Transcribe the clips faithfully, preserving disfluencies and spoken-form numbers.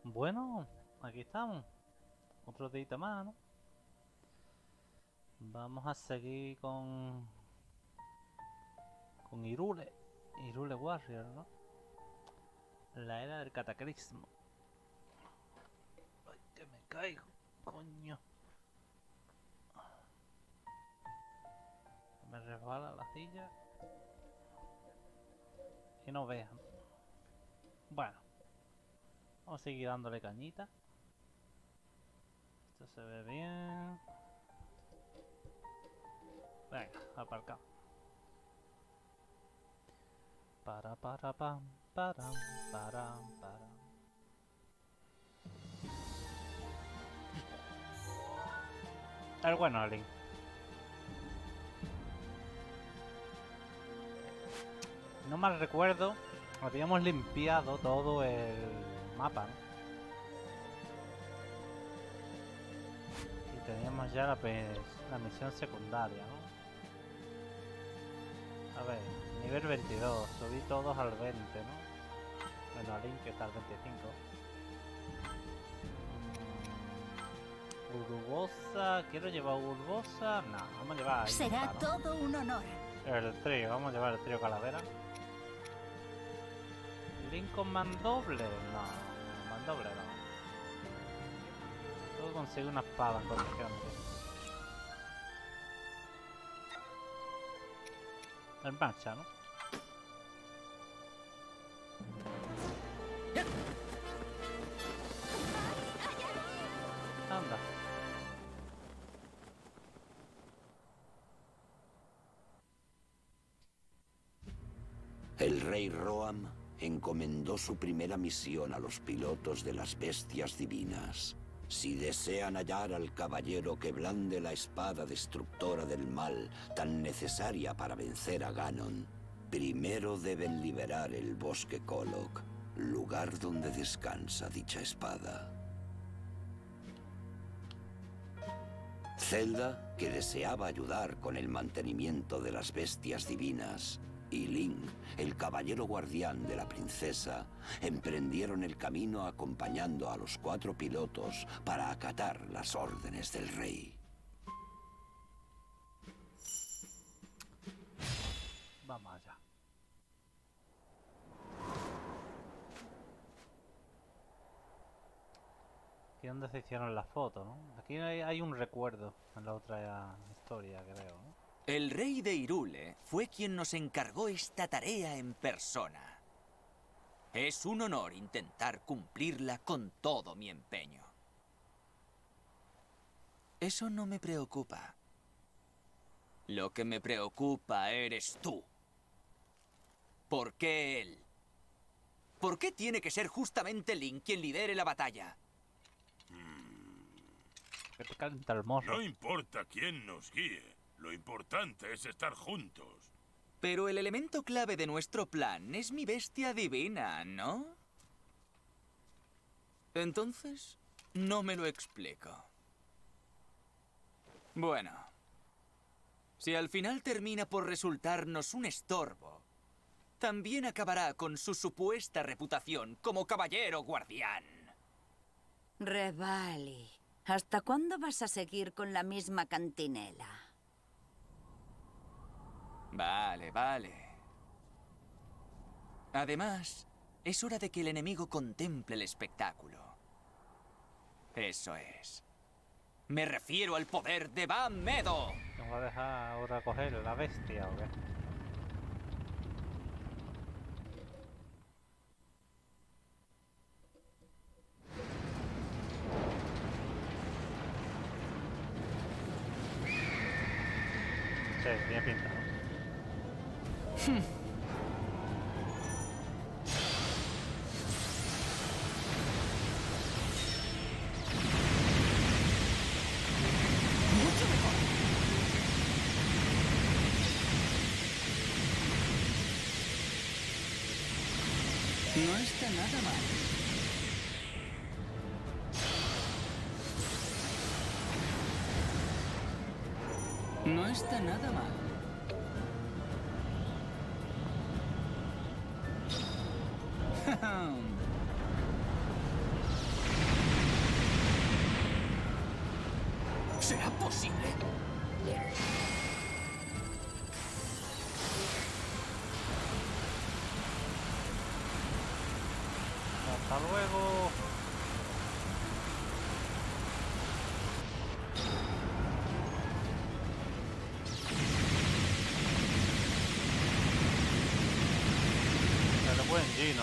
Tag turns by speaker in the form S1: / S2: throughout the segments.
S1: Bueno, aquí estamos. Otro día más, ¿no? Vamos a seguir con... Con Hyrule. Hyrule Warrior, ¿no? La era del cataclismo. Ay, que me caigo, coño. Me resbala la silla. Que no vean. Bueno. Vamos a seguir dándole cañita. Esto se ve bien. Venga, aparcado. Para, para, pam, para, para, para. El bueno, Link. No mal recuerdo, habíamos limpiado todo el mapa, ¿no? Y teníamos ya la, la misión secundaria, ¿no? A ver, nivel veintidós, subí todos al veinte, ¿no? Bueno, a Link que está al veinticinco. Mm, Urbosa, ¿quiero llevar Urbosa? No, vamos a llevar a Inca,
S2: Será
S1: ¿no?
S2: todo un honor.
S1: El trío, vamos a llevar el trío Calavera. Link con mandoble, no, mandoble no. Puedo conseguir una espada en condiciones. En marcha, ¿no? Anda.
S3: El rey Roam encomendó su primera misión a los pilotos de las bestias divinas. Si desean hallar al caballero que blande la espada destructora del mal, tan necesaria para vencer a Ganon, primero deben liberar el bosque Kolok, lugar donde descansa dicha espada. Zelda, que deseaba ayudar con el mantenimiento de las bestias divinas, y Link, el caballero guardián de la princesa, emprendieron el camino acompañando a los cuatro pilotos para acatar las órdenes del rey.
S1: Vamos allá. Aquí es donde se hicieron las fotos, ¿no? Aquí hay, hay un recuerdo en la otra historia, creo, ¿no?
S4: El rey de Hyrule fue quien nos encargó esta tarea en persona. Es un honor intentar cumplirla con todo mi empeño. Eso no me preocupa. Lo que me preocupa eres tú. ¿Por qué él? ¿Por qué tiene que ser justamente Link quien lidere la batalla?
S1: Que te calienta el morro.
S5: No importa quién nos guíe. Lo importante es estar juntos.
S4: Pero el elemento clave de nuestro plan es mi bestia divina, ¿no? Entonces, no me lo explico. Bueno, si al final termina por resultarnos un estorbo, también acabará con su supuesta reputación como caballero guardián.
S2: Revali, ¿hasta cuándo vas a seguir con la misma cantinela?
S4: Vale, vale. Además, es hora de que el enemigo contemple el espectáculo. Eso es. Me refiero al poder de Van Medo.
S1: ¿Nos va a dejar ahora coger la bestia o qué? Sí, bien pintado.
S4: Mucho mejor.
S2: No está nada mal. No está nada mal.
S4: ¿Será posible?
S1: Hasta luego. El buen Gino.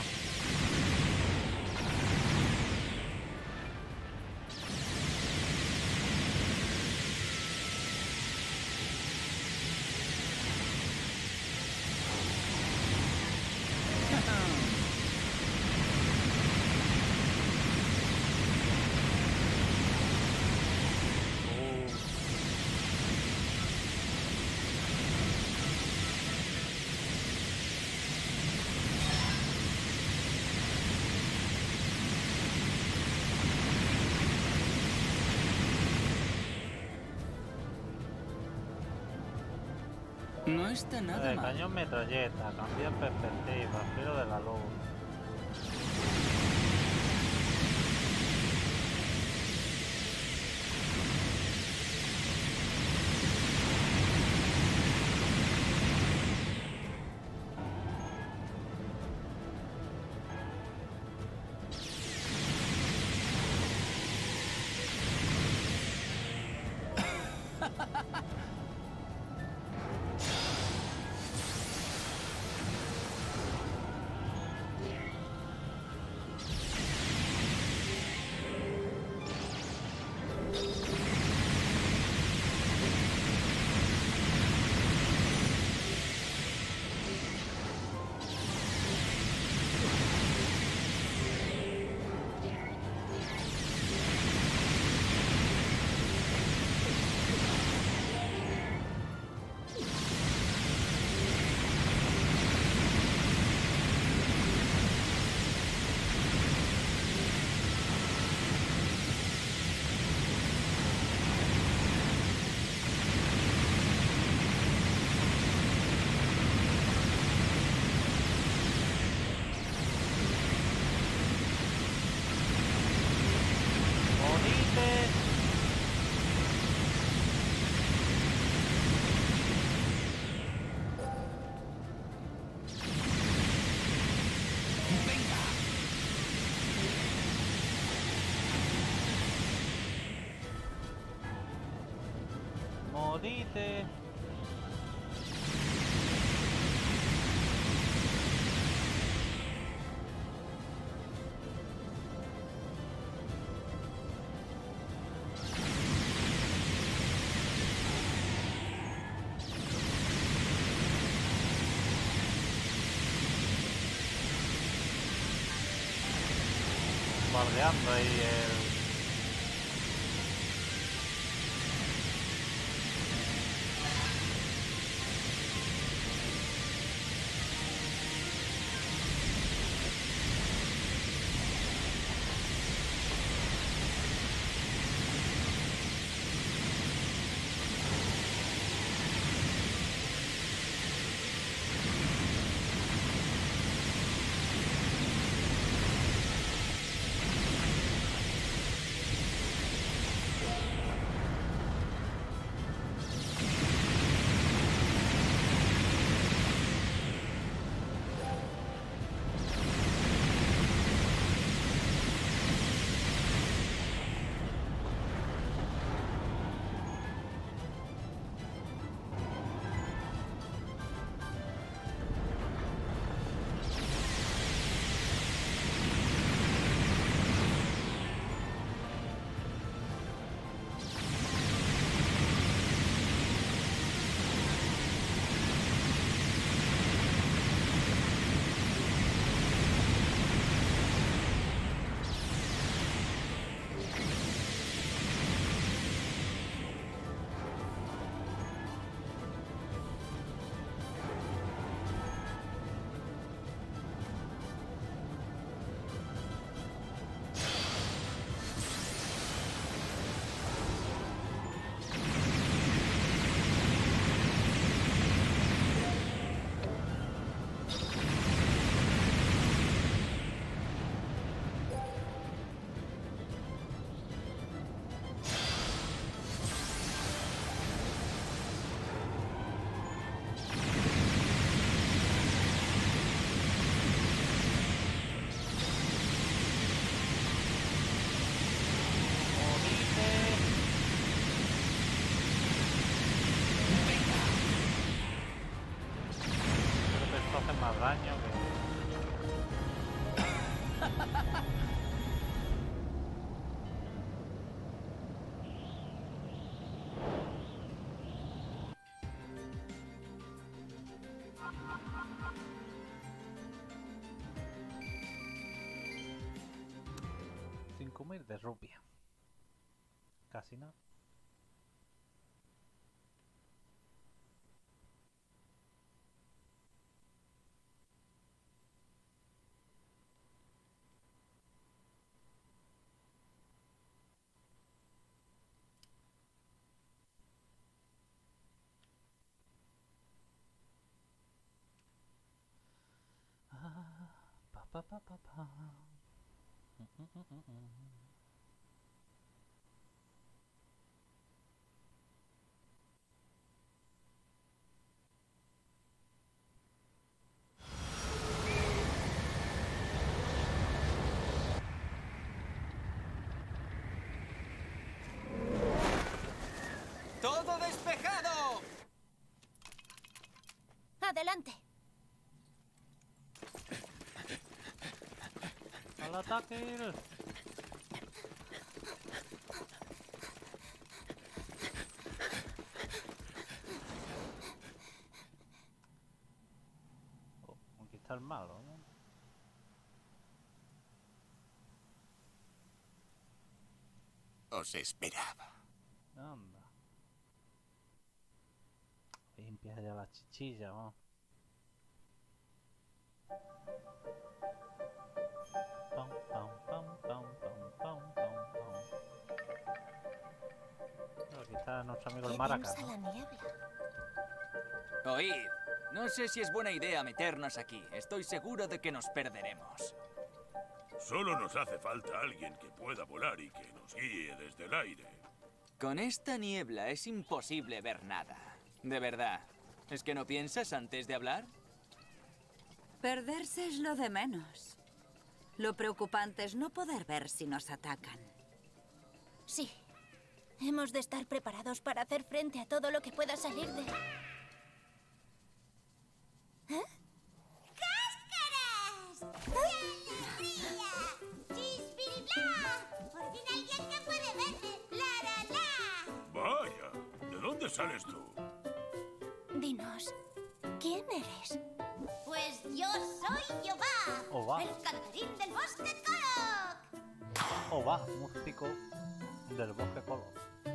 S4: No está nada
S1: Eh,
S4: mal.
S1: cañón metralleta, cambiar perspectiva, filo de la luz. Morite. Bardeando ahí el... cinco mil de rupia. Casi nada. Pa, pa, pa, pa, pa. Mm, mm, mm, mm, mm.
S4: ¡Todo despejado!
S6: Adelante.
S1: ¡Al ataque! Oh, aquí está el malo, ¿no?
S3: Os esperaba.
S1: Anda. Ahí empieza ya la chichilla, ¿no? Pam, pam, pam, pam, pam, pam, pam, pam. Pero aquí está nuestro amigo el
S6: Qué
S1: maraca,
S6: densa la
S1: ¿no?
S6: niebla.
S4: Oíd, no sé si es buena idea meternos aquí. Estoy seguro de que nos perderemos.
S5: Solo nos hace falta alguien que pueda volar y que nos guíe desde el aire.
S4: Con esta niebla es imposible ver nada. De verdad. ¿Es que no piensas antes de hablar?
S2: Perderse es lo de menos. Lo preocupante es no poder ver si nos atacan.
S6: Sí. Hemos de estar preparados para hacer frente a todo lo que pueda salir de... ¿Eh?
S7: ¡Cáscaras! ¡Qué alegría! ¡Chispiribla! ¡Por fin alguien que puede verme! ¡La, la, la!
S5: Vaya, ¿de dónde sales tú?
S6: Dinos, ¿quién eres?
S7: Pues yo soy Yoba,
S1: Oba.
S7: el cantarín del bosque Korok.
S1: O va, músico del bosque Colo.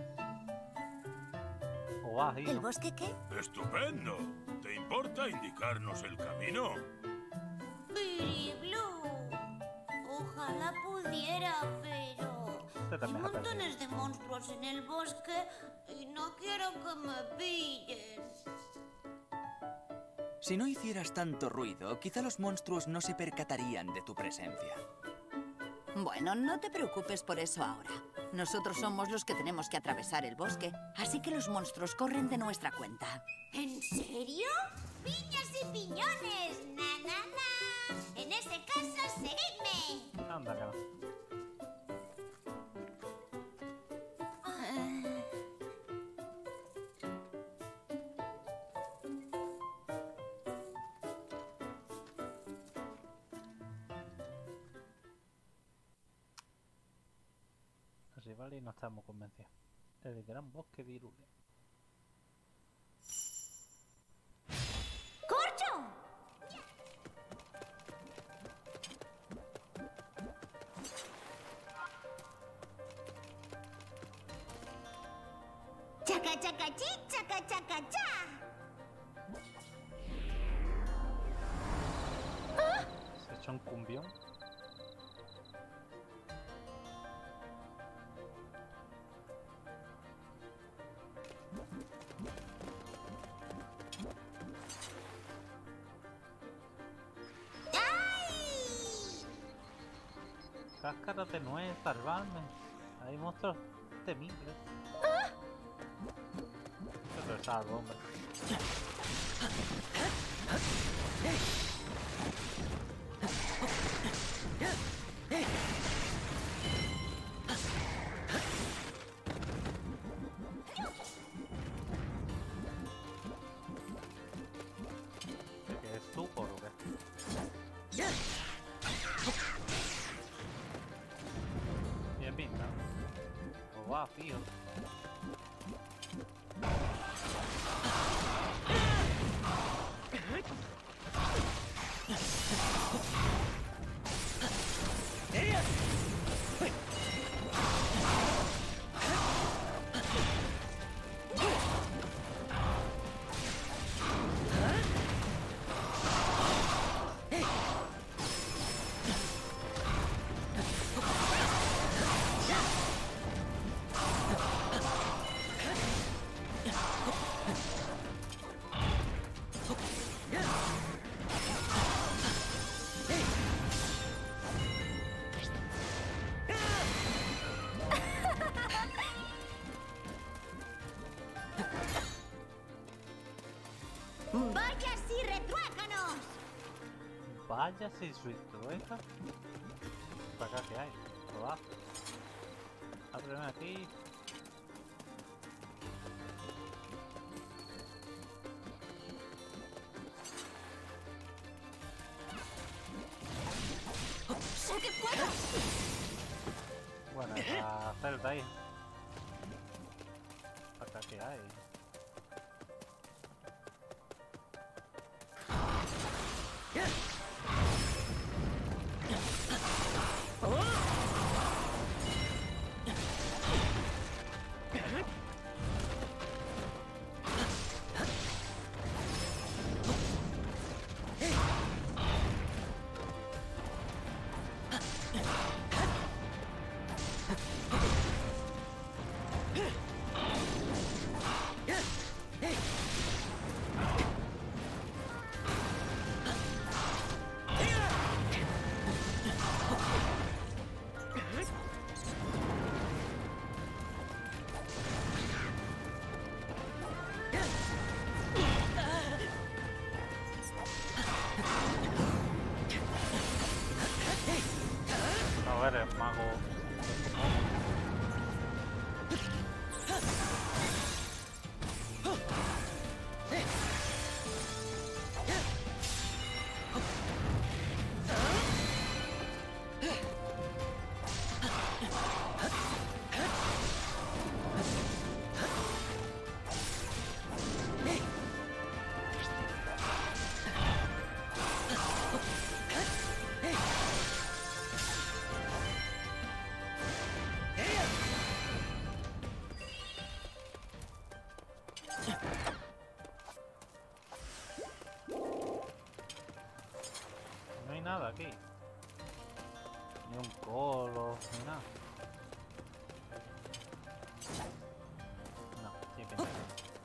S1: O va,
S6: ¿El
S1: hijo.
S6: bosque qué?
S5: ¡Estupendo! ¿Te importa indicarnos el camino?
S7: Piriblu. Ojalá pudiera, pero...
S1: Usted
S7: Hay
S1: también ha perdido.
S7: montones de monstruos en el bosque y no quiero que me pillen.
S4: Si no hicieras tanto ruido, quizá los monstruos no se percatarían de tu presencia.
S2: Bueno, no te preocupes por eso ahora. Nosotros somos los que tenemos que atravesar el bosque, así que los monstruos corren de nuestra cuenta.
S7: ¿En serio? ¡Piñas y piñones! ¡Na, na, na! En ese caso, seguidme.
S1: Anda, que no. Así vale, y no estamos convencidos. El gran bosque de Irule.
S7: ¡Corcho! ¡Chaca, chaca, chi! ¡Chaca, chaca, cha!
S1: Se echa un cumbión.
S7: ¡Ay!
S1: Cáscara de nuez, salvarme. Hay monstruos temibles. Eso es algo, hombre. ¿Qué es tú, por o qué? Guau, tío.
S7: ¡Vaya sí, retruécanos!
S1: Vaya si suizueca. Para acá que hay. Probar. Ábreme aquí.
S7: ¡Sé que puedo!
S1: Bueno, la celda ahí. Para acá que hay. A ver, el mago. No hay nada aquí. Ni un colo, ni nada. No, tiene que ser.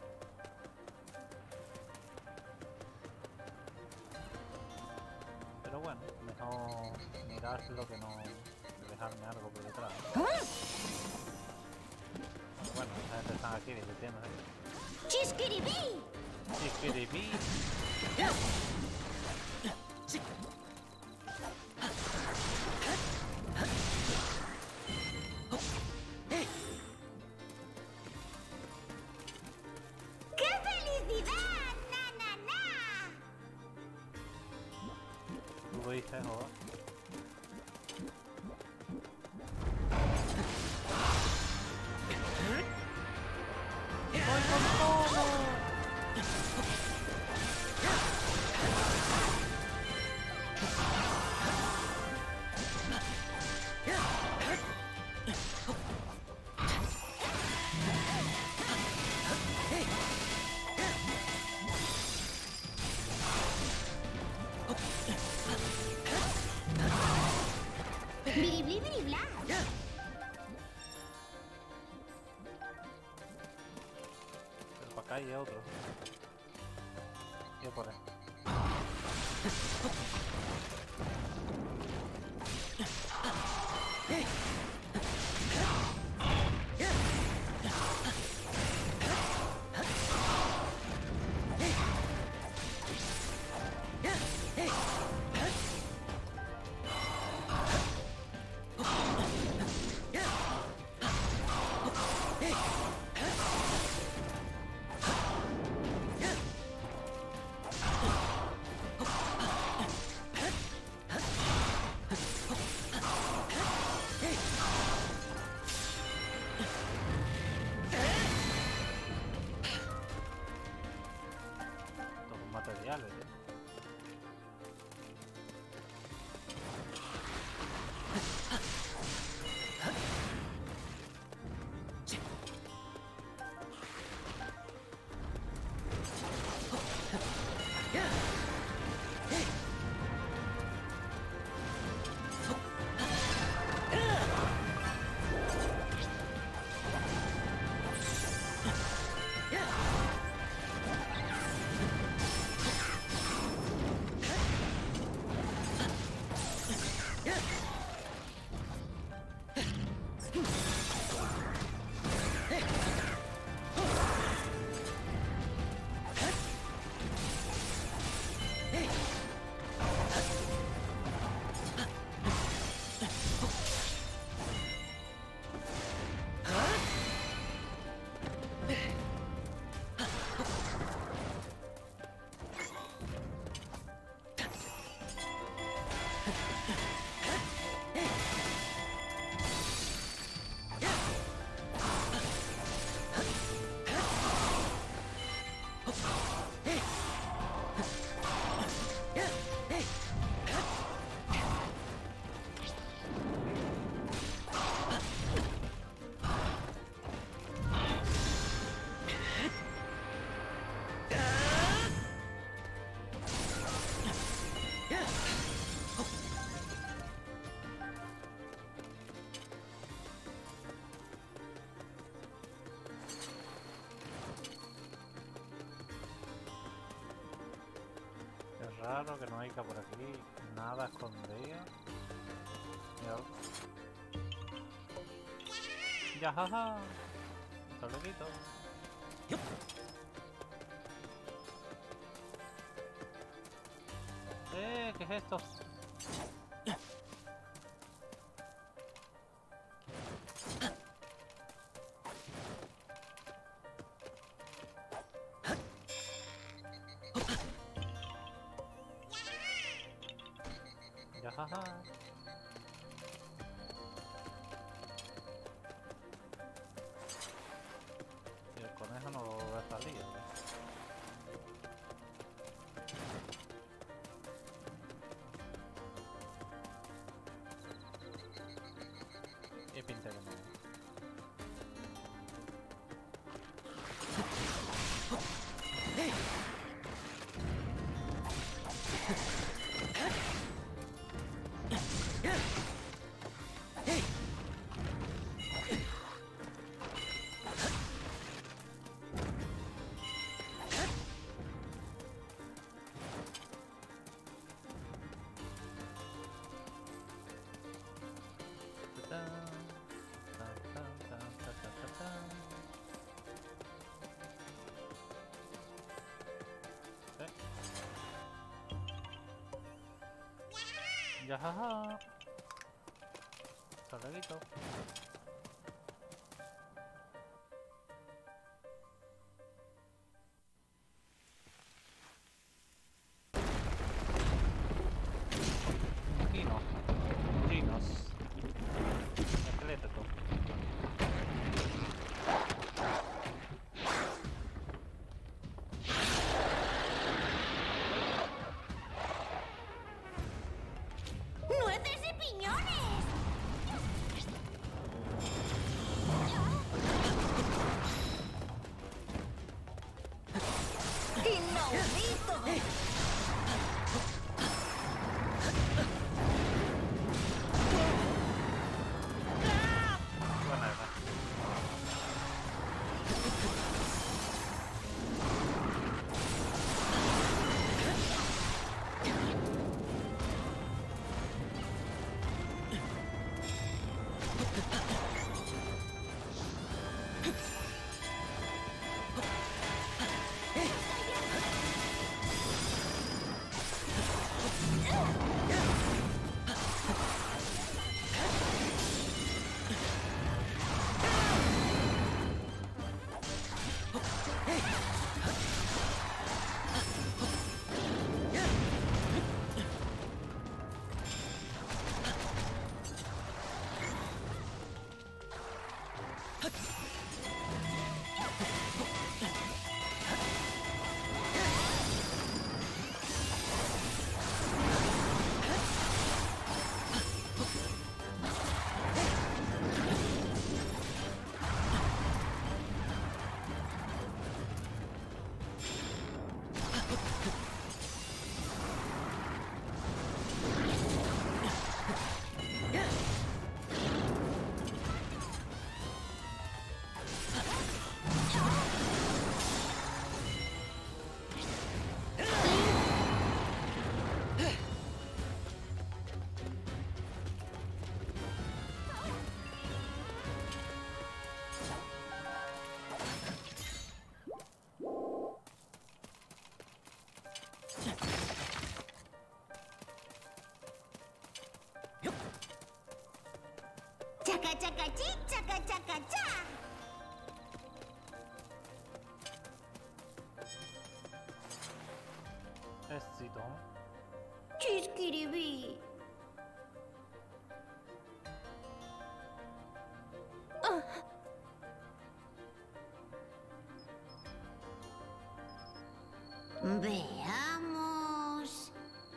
S1: Pero bueno, mejor mirarlo que no dejarme algo por detrás. Bueno, esa gente están aquí divirtiéndose.
S7: ¡Chisquiribí!
S1: Chiquiribí.
S7: ¡Qué felicidad! ¡Na, na, na!
S1: Tú lo dices, joder. ¡Voy con todo!
S7: ¡Biribli, biribla!
S1: Pero para acá hay otro. ¿Qué por ahí? raro que no haya por aquí nada escondido. Mira. Ya, jaja. Tabletito. Eh, ¿qué es esto? Ya, jaja. Y el conejo no lo va a salir, ¿no? Y pinta que no. Ya, jaja. Salguito. Dinos. Dinos. Esqueleto.
S7: ¡Nueces y piñones!
S2: ¡Inaudito!
S1: Buena idea.
S7: ¡Chaca, chaca, chi! ¡Chaca, chaca, cha!
S1: Éxito.
S7: ¡Chisquiribí! Veamos.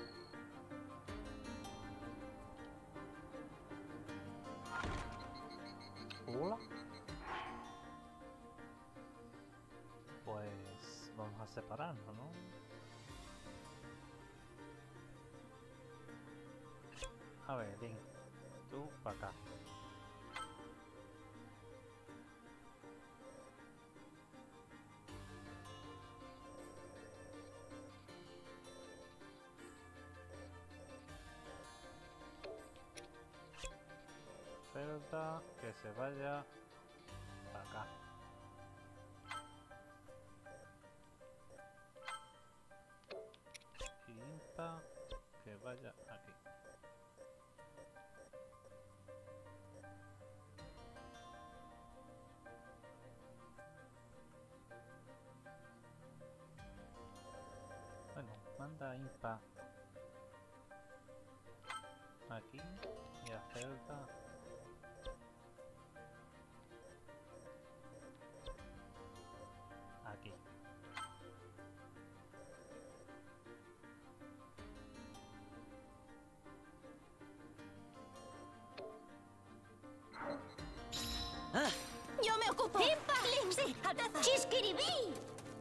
S1: Hola. Pues vamos a separarnos, ¿no? A ver, Link, tú para acá. Zelda que se vaya para acá. Y Impa que vaya aquí. Bueno, manda a Impa aquí y a Zelda aquí.
S6: ¡Yo me ocupo! ¡Impa! Link, sí, Alteza.
S7: ¡Chisquiribí!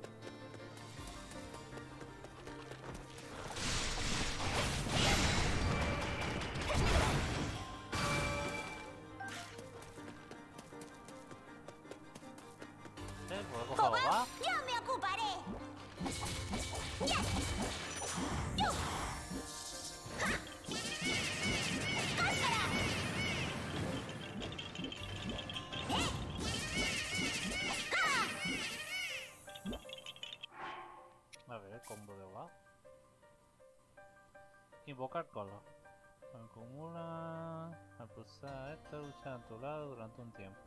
S1: ¿Eh? ¿Puedo coger a Boba?
S7: ¡Yo me ocuparé! ¡Ya! ¡Yo! ¡Ja! ¡Cáscara! ¿Eh? ¡Ja!
S1: A ver, el combo de Boba. Invocar color. Acumula al pulsar esta lucha a tu lado durante un tiempo.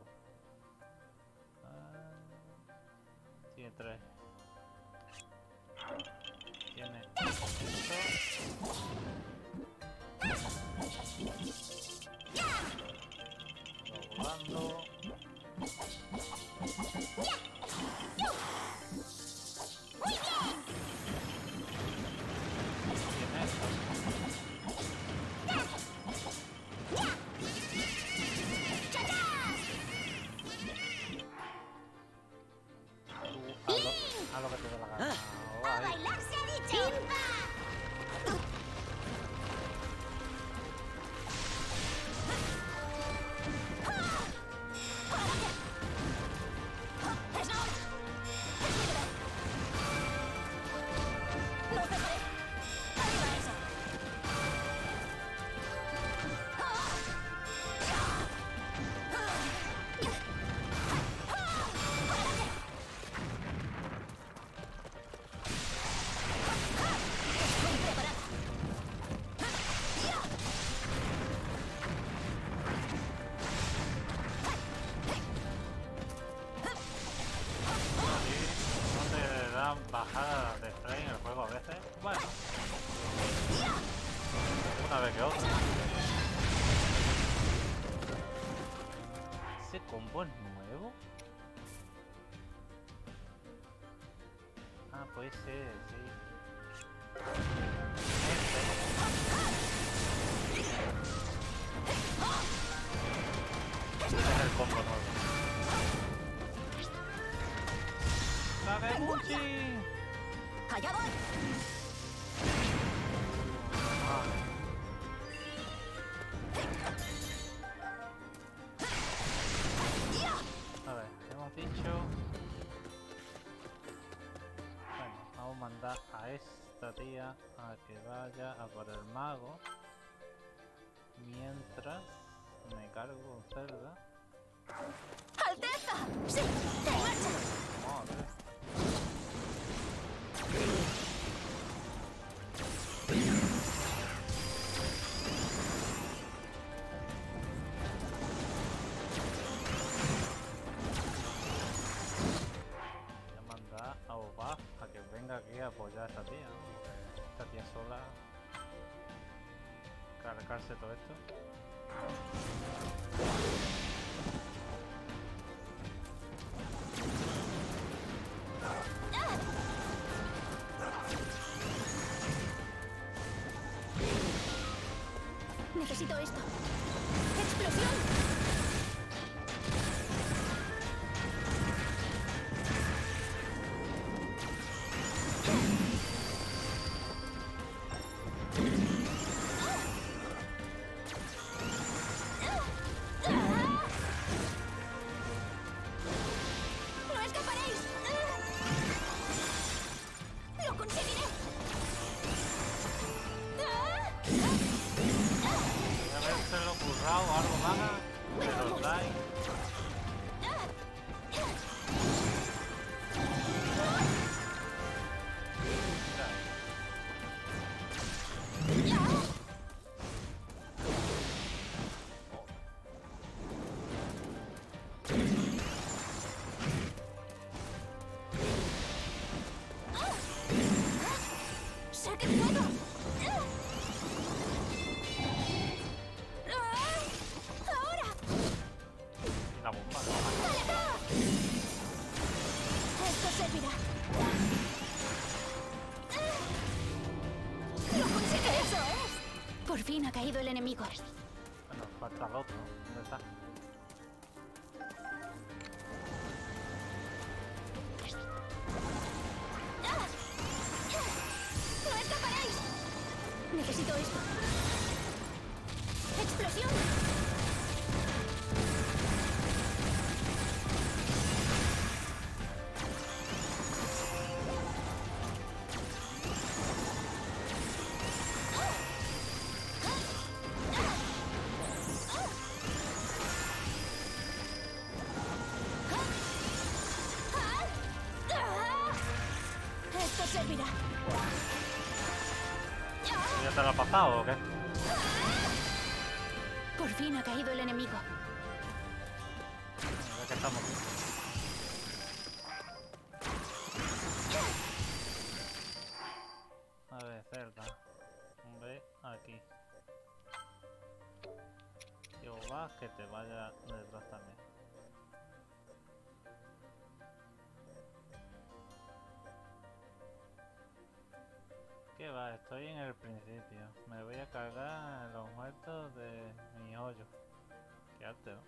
S1: Ah, tiene tres. Tiene esto. Volando.
S7: ¡Muy bien!
S1: Tiene esto. Tú haz lo, haz lo que te dé la gana. Oh,
S7: ¡A
S1: ahí.
S7: bailar se ha dicho! ¡Impa!
S6: ¡Es la hora! ¡Es libre! ¡No cejaré! ¡Arriba eso! ¡Estoy preparada!
S1: ¿No te dan bajadas de frame el juego a veces? Bueno, una vez que otra. ¿Ese combo es nuevo? Ah, puede ser, sí. Este es el combo nuevo. ¡Kagebushi!
S6: ¡Allá voy!
S1: Ah, a ver, hemos dicho... Bueno, vamos a mandar a esta tía a que vaya a por el mago. Mientras me cargo con Zelda.
S6: ¡Alteza! ¡Sí! ¡En marcha!
S1: Madre. Voy a mandar a Boba a que venga aquí a apoyar a esta tía, ¿no? Porque esta tía sola cargarse todo esto.
S6: Necesito esto. ¡Explosión! ¡No escaparéis! ¡Lo conseguiré!
S1: Voy a vérselo
S6: caído el enemigo.
S1: Bueno, falta el otro. ¿Dónde está?
S6: ¡Ah! ¡No escaparéis! Necesito esto. ¡Explosión! Esto servirá.
S1: ¿Ya te lo ha pasado o qué?
S6: Por fin ha caído el enemigo.
S1: Ya que estamos aquí. A ver, cerca. Ve aquí. Yo va que te vaya detrás también. ¿Qué va? Estoy en el principio. Me voy a cargar en los muertos de mi hoyo. Qué arte, ¿no?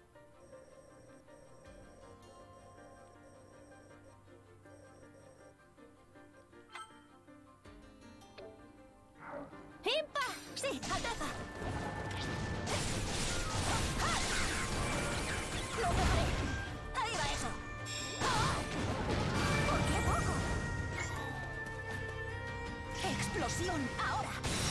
S6: ¡Impa! ¡Sí! ¡Ataca! ¡Lo tomaré! ¡Ahí va eso! ¿Por qué poco? ¡Explosión! ¡Ahora!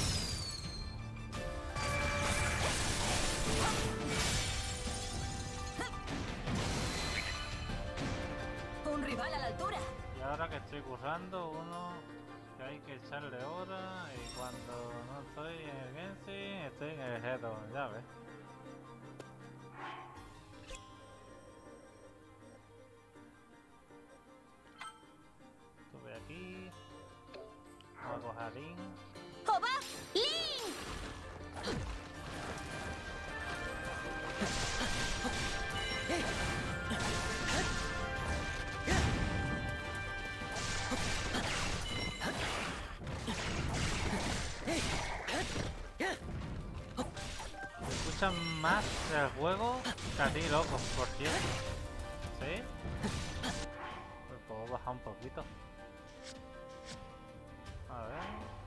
S6: Un rival a la altura.
S1: Y ahora que estoy currando, uno que hay que echarle hora y cuando no estoy en el Genshin, estoy en el Hero, ya ves. Estuve aquí. Vamos a coger a Link.
S6: ¡Oba! ¡Link!
S1: ¿Me escuchan más el juego que a ti, loco, por cierto? ¿Sí? Pues puedo bajar un poquito. A ver.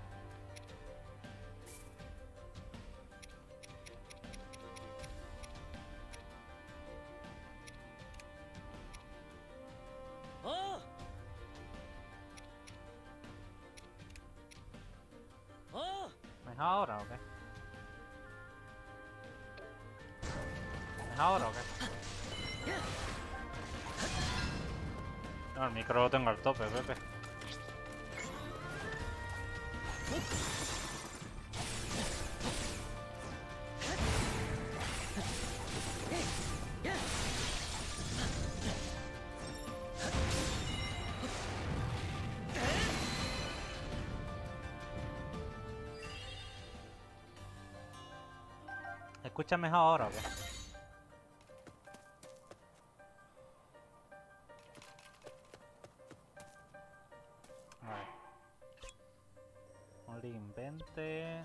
S4: ¡Oh! ¡Oh!
S1: ¿Me es ahora o qué? ¿Me es ahora o qué? No, el micro lo tengo al tope, Pepe. ¿Escuchas mejor ahora o qué? A ver. Un link, vente.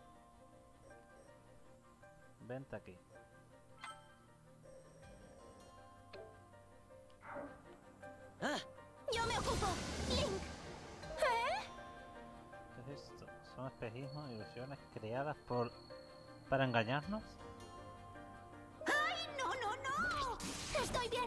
S1: Vente aquí.
S6: ¡Yo me ocupo! ¡Link! ¿Eh?
S1: ¿Qué es esto? ¿Son espejismos, ilusiones creadas por... para engañarnos?
S6: ¡Ay, no, no, no! ¡Estoy bien!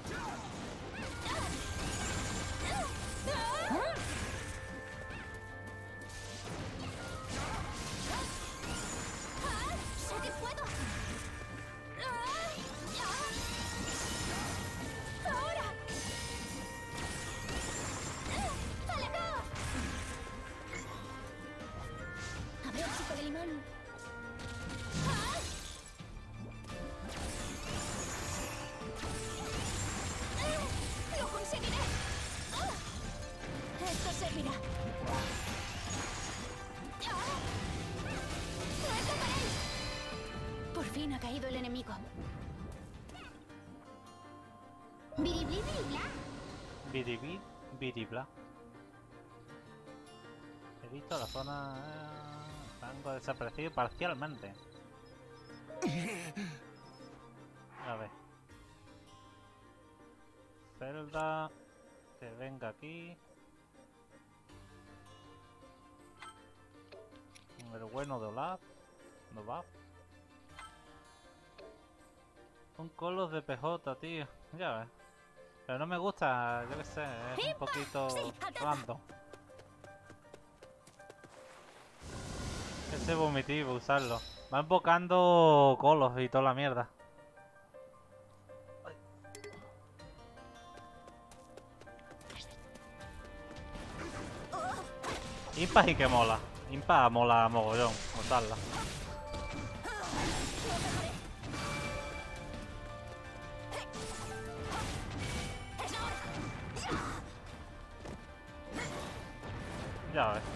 S6: ¡Ah! ¡Sé que puedo! ¡Ahora! ¡Alejaos! ¡Abre el chico del imán! ¡Ah! ¡Lo conseguiré! ¡Ah! Esto servirá. ¡Ah! ¡No escaparéis! Por fin ha caído el enemigo.
S7: Biribli, biribla.
S1: Biribit, biribla. He visto la zona... Eh, algo desaparecido parcialmente. A ver. Zelda, que venga aquí. El bueno de Olaf. No va. Un colos de P J, tío. Ya ves. Pero no me gusta, yo qué sé, es un poquito random. Ese vomitivo, usarlo. Va invocando colos y toda la mierda. Impa sí que mola. Impa mola mogollón, usarla. Ya ves.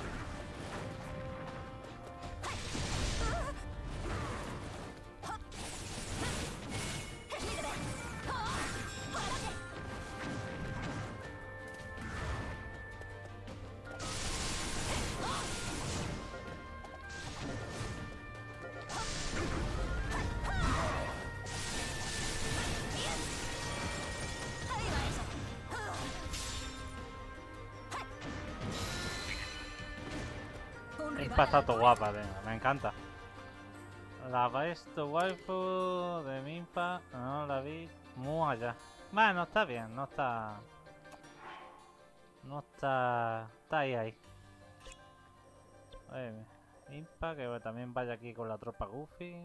S1: Impa está todo guapa, tío. Me encanta. La best waifu de Mimpa, no la vi muy allá. Bueno, está bien, no está... No está... Está ahí, ahí. Oye, Impa, que también vaya aquí con la tropa Goofy.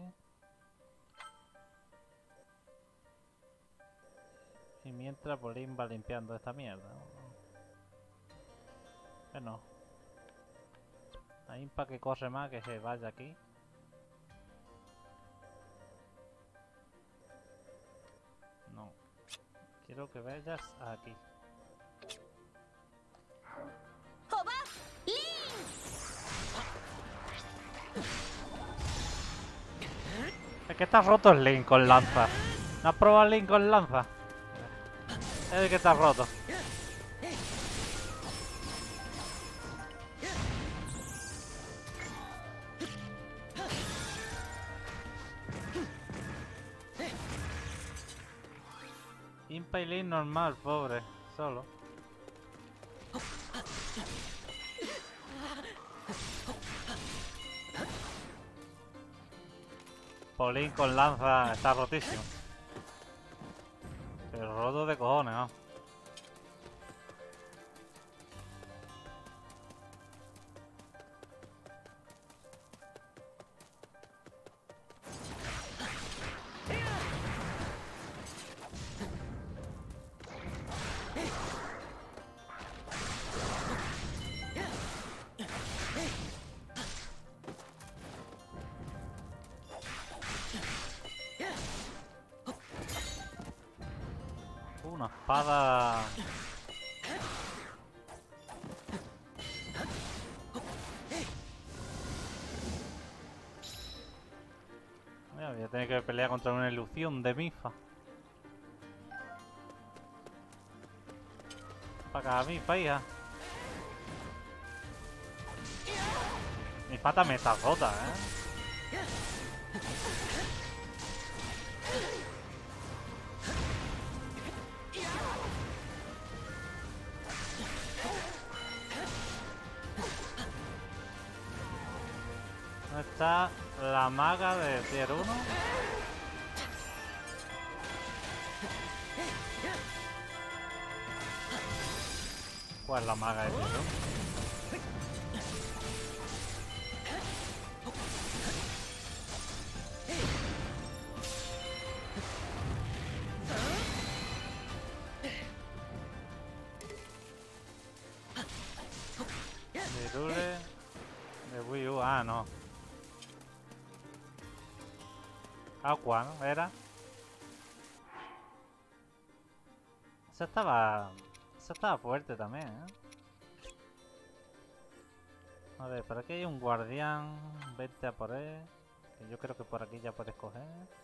S1: Y mientras Bolín va limpiando esta mierda. Que no. A Impa que corre más, que se vaya aquí. No. Quiero que vayas aquí. Es que está roto el Link con lanza. ¿No has probado el Link con lanza? Es el que está roto. Impa y Link normal, pobre, solo. Polín con lanza está rotísimo. Pero roto de cojones, ¿no? Una espada... Mira, voy a tener que pelear contra una ilusión de Mifa. Para acá, Mifa, hija. Mi pata me está rota, eh. ¿Dónde está la maga de tier uno? ¿Cuál es la maga de tier uno? Virule de Wii U, ah no. Aqua, ¿no? Era. Esa estaba... Esa estaba fuerte también, ¿eh? A ver, por aquí hay un guardián. Vete a por él. Que yo creo que por aquí ya puedes coger.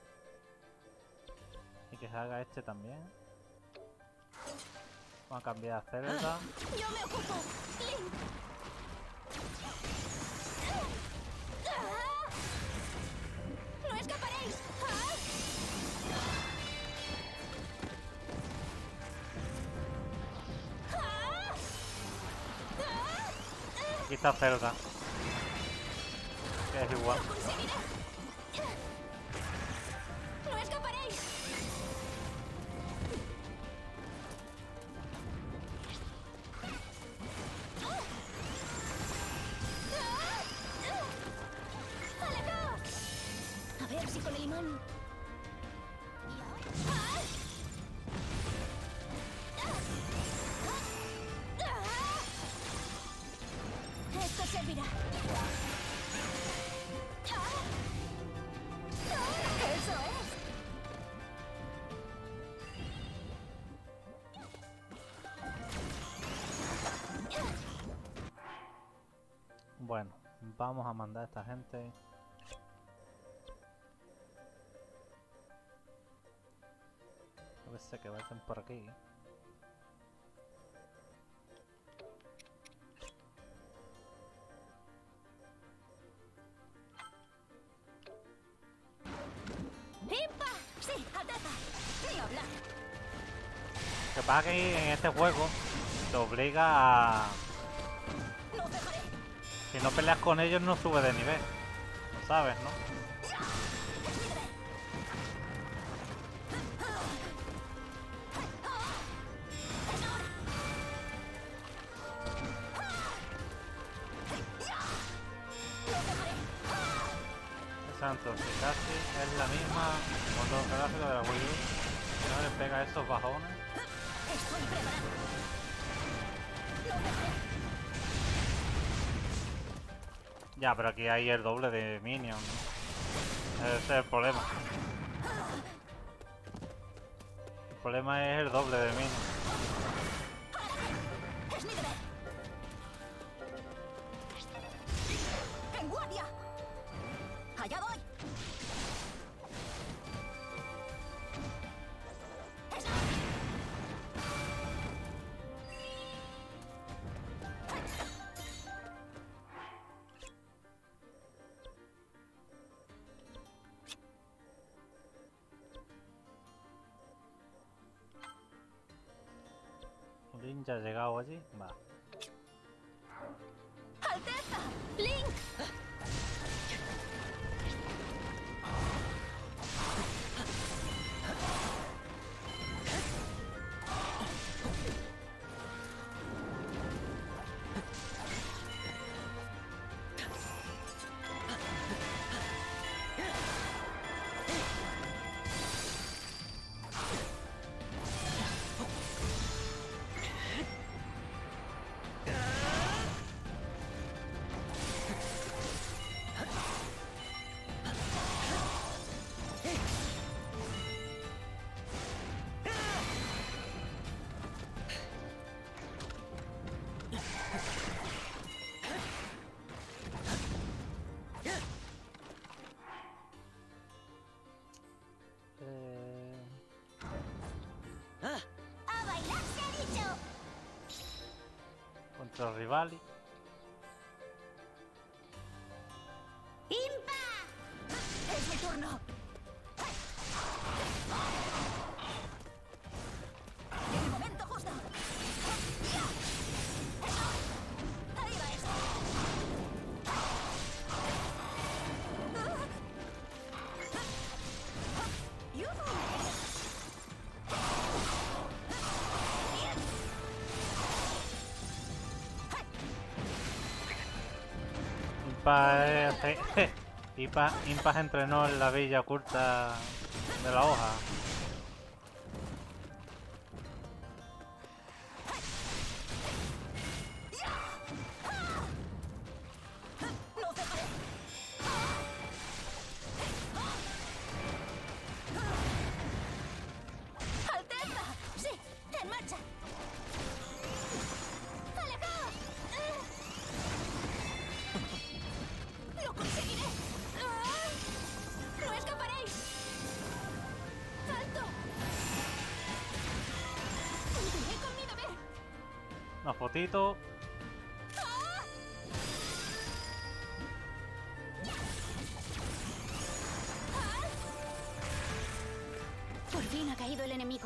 S1: Y que se haga este también. Vamos a cambiar a Zelda.
S6: Yo me ocupo. Link. No es escaparéis!
S1: Aquí está Zelda. Que es igual.
S6: ¡Lo conseguiré! ¡No escaparéis! ¡Alejaos! A ver si con el imán... Esto servirá. ¡Eso es!
S1: Bueno, vamos a mandar a esta gente. Yo que sé que vayan por aquí.
S6: ¡Impa! Sí, Alteza. Ni hablar.
S1: Lo que pasa que en este juego te obliga a...
S6: No dejaré.
S1: Si no peleas con ellos no sube de nivel. Lo sabes, ¿no? Santo, que casi es la misma motor gráfico de la Wii U. No le pega esos bajones.
S6: Estoy preparado. No dejaré.
S1: Ya, pero aquí hay el doble de minions, ¿no? Ese es el problema. El problema es el doble de minions.
S6: ¡Es mi deber! ¡En guardia! ¡Allá voy! ¡Eso!
S1: Link ya ha llegado allí. Va.
S6: ¡Alteza! ¡Link!
S1: Eh...
S7: ¡A bailar se ha dicho!
S1: Contra Rivali.
S7: ¡Impa!
S6: ¡Es mi turno! ¡En el momento justo! ¡Eso! ¡Ahí va eso! ¡Yuhu!
S1: Impa, eh, je- Impa, Impa se entrenó en la villa oculta de la hoja.
S6: ¡No dejaré! ¡Alteza! ¡Sí! ¡En marcha! ¡Alejaos! ¡Lo conseguiré! ¡No escaparéis! ¡Salto! ¡Cumpliré con mi deber!
S1: Una fotito.
S6: ¡Ah!
S8: Lin, ha caído el enemigo.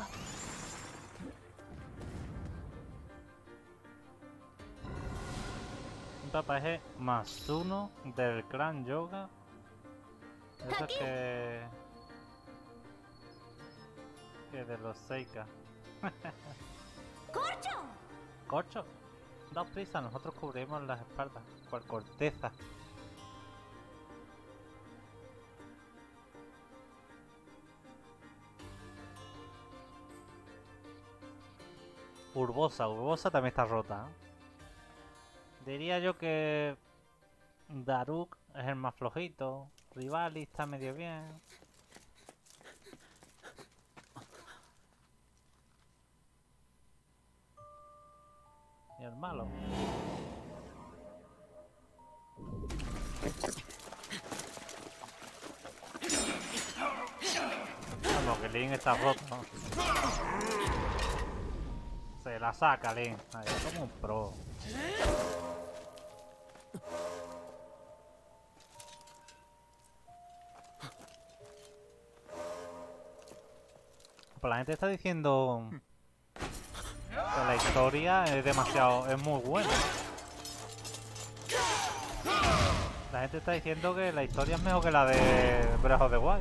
S1: Un tapaje más uno del clan yoga. Eso
S8: Aquí.
S1: que... que de los Seika.
S8: ¡Corcho!
S1: Corcho, daos prisa, nosotros cubrimos las espaldas por corteza. Urbosa, Urbosa también está rota, ¿eh? Diría yo que Daruk es el más flojito. Rivali está medio bien. Y el malo. Vamos, que Lin está roto, ¿no? Se la saca Lin. Ahí, como un pro. Pues la gente está diciendo que la historia es demasiado, es muy buena. La gente está diciendo que la historia es mejor que la de Breath of the Wild.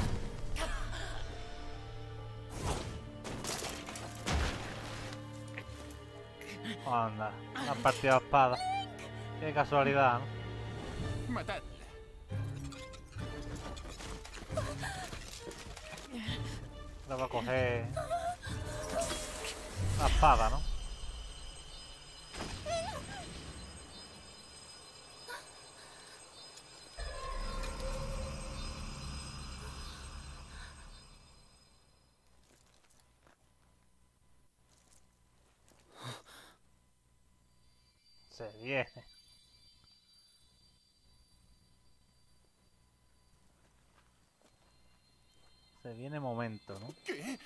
S1: Anda, una partida de espada. Qué casualidad, ¿no?
S9: Matadla.
S1: La va a coger la espada, ¿no? Se viene. Se viene momento, ¿no?
S9: ¿Qué?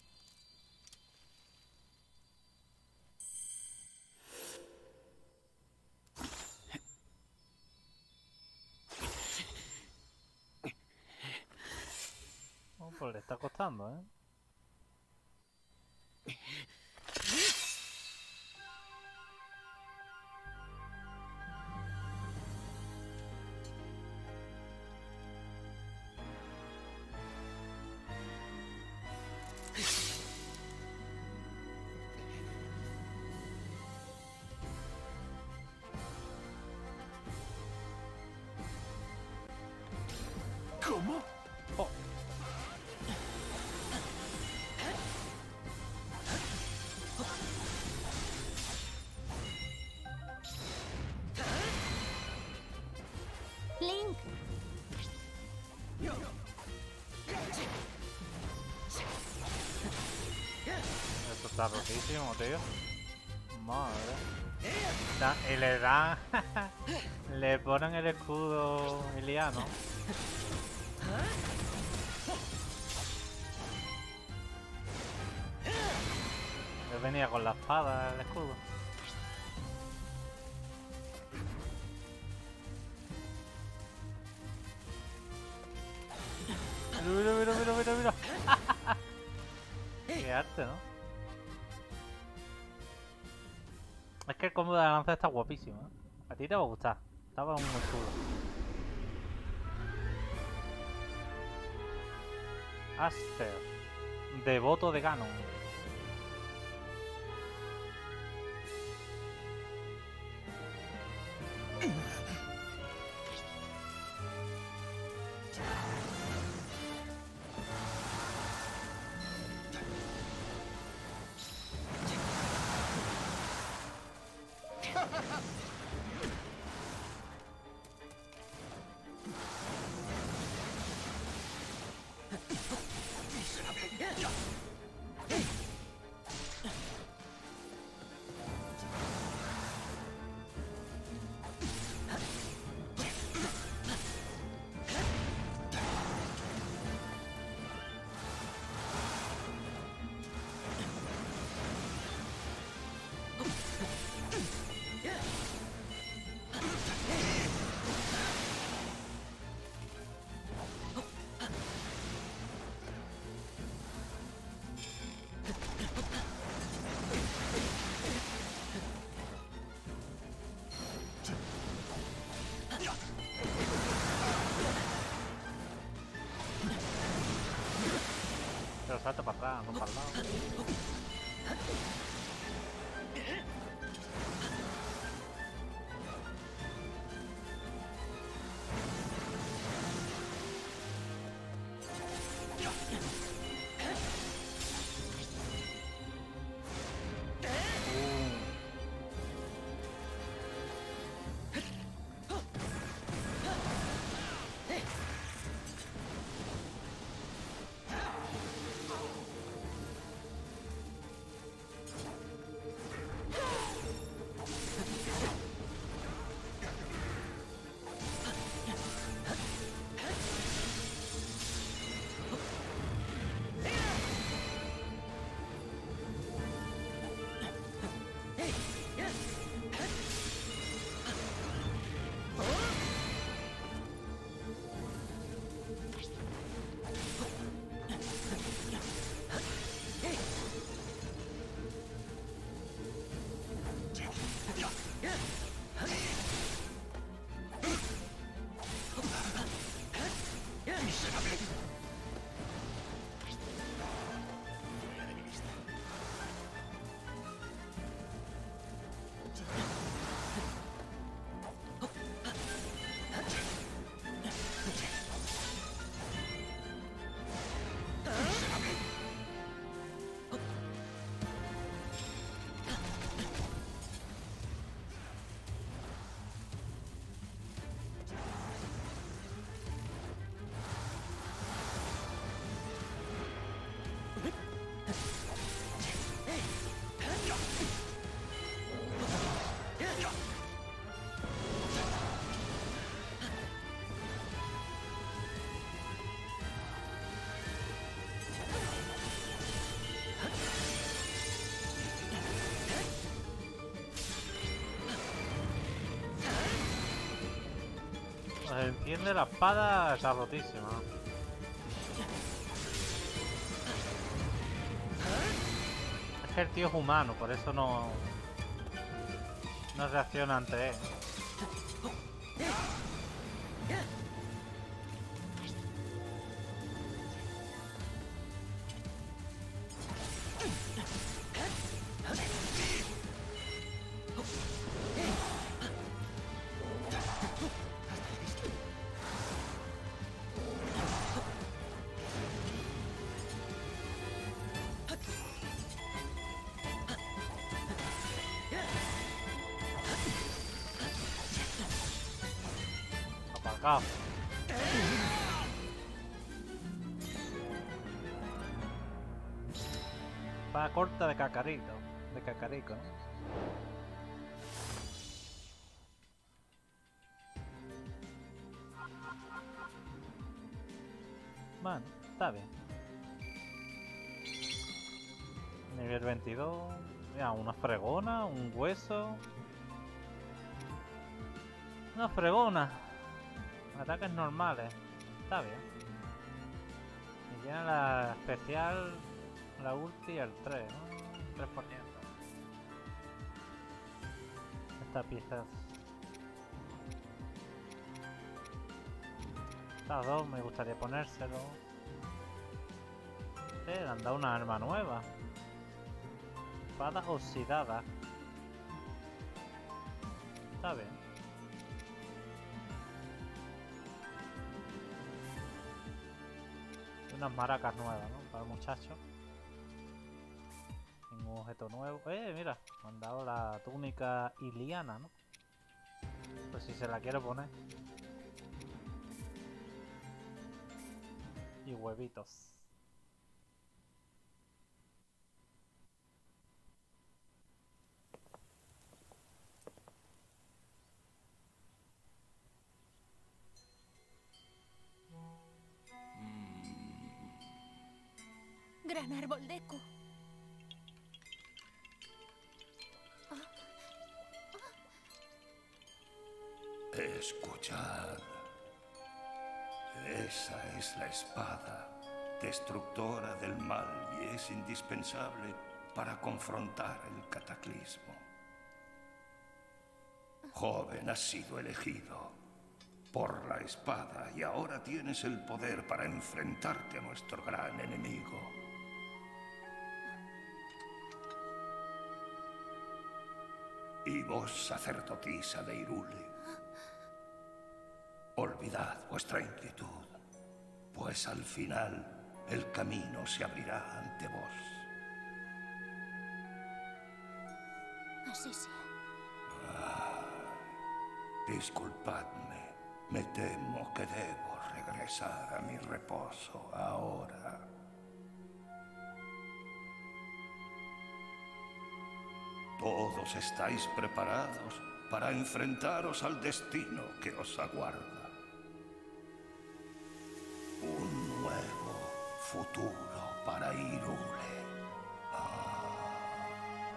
S1: Oh, pues le está costando, ¿eh?
S9: ¿Cómo?
S1: Oh.
S8: Link,
S1: Esto está rotísimo, tío. Madre. Da- y le dan... le ponen el escudo iliano. Él venía con la espada, el escudo. Mira, mira, mira, mira, mira. Qué arte, ¿no? Es que el combo de la lanza está guapísimo, ¿eh? A ti te va a gustar. Estaba muy chulo. Aster, devoto de Ganon. salta para atrás, no para el lado. Enciende la espada, está rotísima. Es que el tío es humano, por eso no... no reacciona ante él. Aparcado. Espada corta de cacarito. De cacarico, ¿no? Bueno, está bien. Nivel veintidós. Mira, una fregona, un hueso. Una fregona. Ataques normales. Está bien. Y tiene la especial, la ulti y el tres, ¿no? tres por ciento. Esta pieza. Estas dos me gustaría ponérselo. Sí, le han dado una arma nueva. Espada oxidada. Está bien. Unas maracas nuevas, ¿no? Para el muchacho. Ningún objeto nuevo. Eh, mira, me han dado la túnica iliana, ¿no? Pues si se la quiero poner. Y huevitos.
S6: Gran árbol Deku.
S8: Escuchad. Esa es la espada, destructora del mal, y es indispensable para confrontar el cataclismo. Joven, has sido elegido por la espada y ahora tienes el poder para enfrentarte a nuestro gran enemigo. Y vos, sacerdotisa de Hyrule, olvidad vuestra inquietud, pues al final el camino se abrirá ante vos.
S6: Así sea.
S8: Ah, disculpadme, me temo que debo regresar a mi reposo ahora. Todos estáis preparados para enfrentaros al destino que os aguarda. Un nuevo futuro para Hyrule. Ah.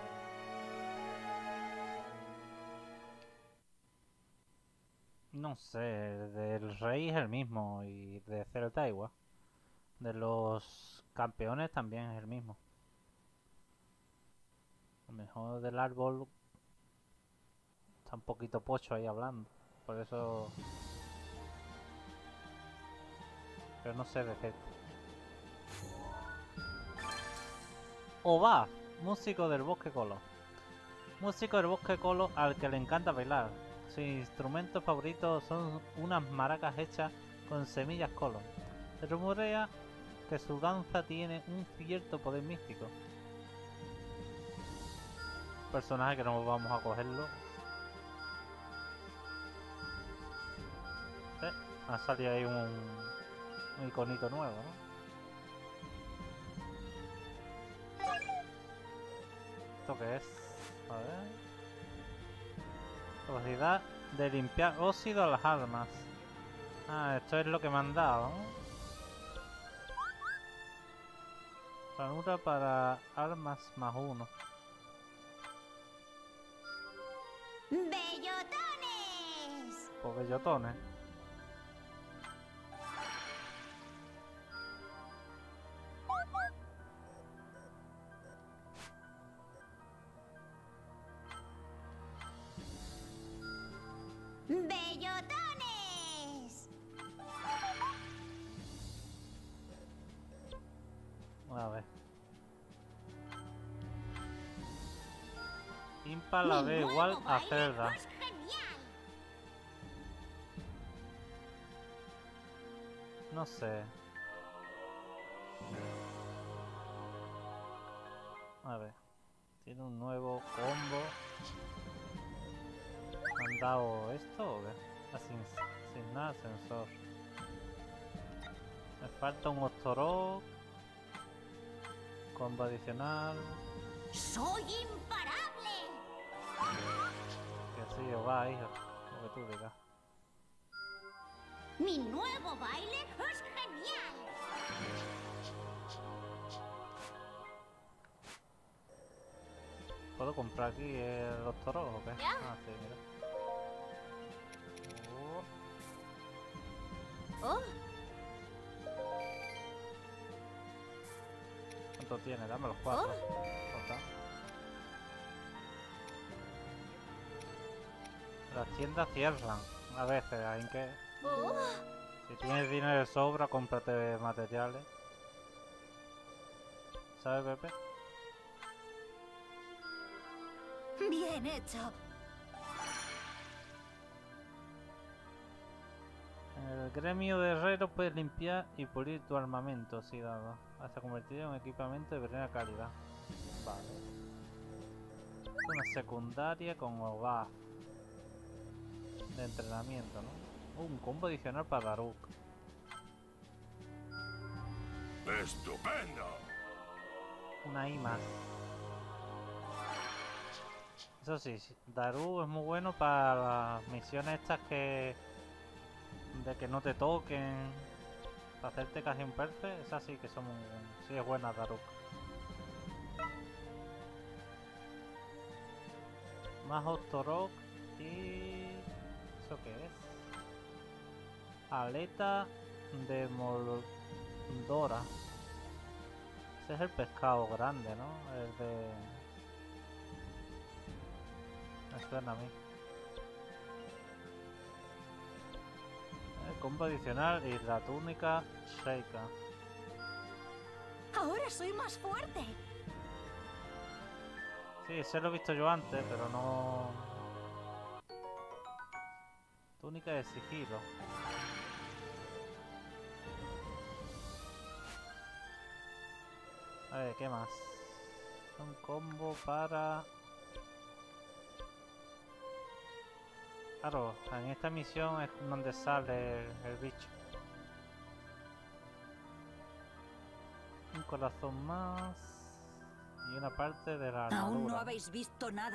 S1: No sé, del rey es el mismo y de Zelda igual. De los campeones también es el mismo. A lo mejor del árbol está un poquito pocho ahí hablando, por eso... Pero no sé de Zelda. Obaf, músico del bosque Colo. Músico del bosque Colo al que le encanta bailar. Sus instrumentos favoritos son unas maracas hechas con semillas Colo. Se rumorea que su danza tiene un cierto poder místico. Personaje que no vamos a cogerlo. Eh, ha salido ahí un, un iconito nuevo, ¿no? ¿Esto qué es? A ver. Capacidad de limpiar óxido a las armas. Ah, esto es lo que me han dado, ¿no? Ranura para armas más uno.
S7: ¡Bellotones!
S1: Pues bellotones.
S7: ¡Bellotones!
S1: A ver. Impa la ve igual a Zelda.
S7: ¡Es genial!
S1: No sé. A ver. Tiene un nuevo combo. ¿Me han dado esto o qué? Ah, sin, sin nada, sensor. Me falta un Ostorok. Combo adicional.
S7: ¡Soy imparable!
S1: Que sí, o va, hijo. Lo que tú digas.
S7: ¡Mi nuevo baile es genial!
S1: ¿Puedo comprar aquí el Ostorok o qué?
S6: ¿Ya?
S1: Ah, sí, mira. Oh,
S6: ¡Oh!
S1: ¿cuánto tiene? Dame los cuatro.
S6: Oh.
S1: Otra. Las tiendas cierran a veces, hay que...
S6: ¡Oh!
S1: Si tienes dinero de sobra, cómprate materiales. ¿Sabes, Pepe?
S2: Bien hecho.
S1: En el gremio de herreros puedes limpiar y pulir tu armamento, si dado, hasta convertirlo en un equipamiento de primera calidad. Vale. Una secundaria con Obaf. De entrenamiento, ¿no? Uh, un combo adicional para Daruk.
S5: ¡Estupendo!
S1: Una I más. Eso sí, sí, Daruk es muy bueno para las misiones estas que... de que no te toquen, para hacerte casi un perfect. Esas sí que son muy... sí es buena Daruk. Más Ostorok y... ¿eso qué es? Aleta de Moldora. Ese es el pescado grande, ¿no? El de... me suena a mí. El combo adicional y la túnica Sheikah.
S2: Ahora soy más fuerte.
S1: Sí, ese lo he visto yo antes, pero no... Túnica de sigilo. A ver, ¿qué más? Un combo para... Claro, en esta misión es donde sale el, el bicho. Un corazón más... Y una parte de la armadura.
S2: Aún no habéis visto nada.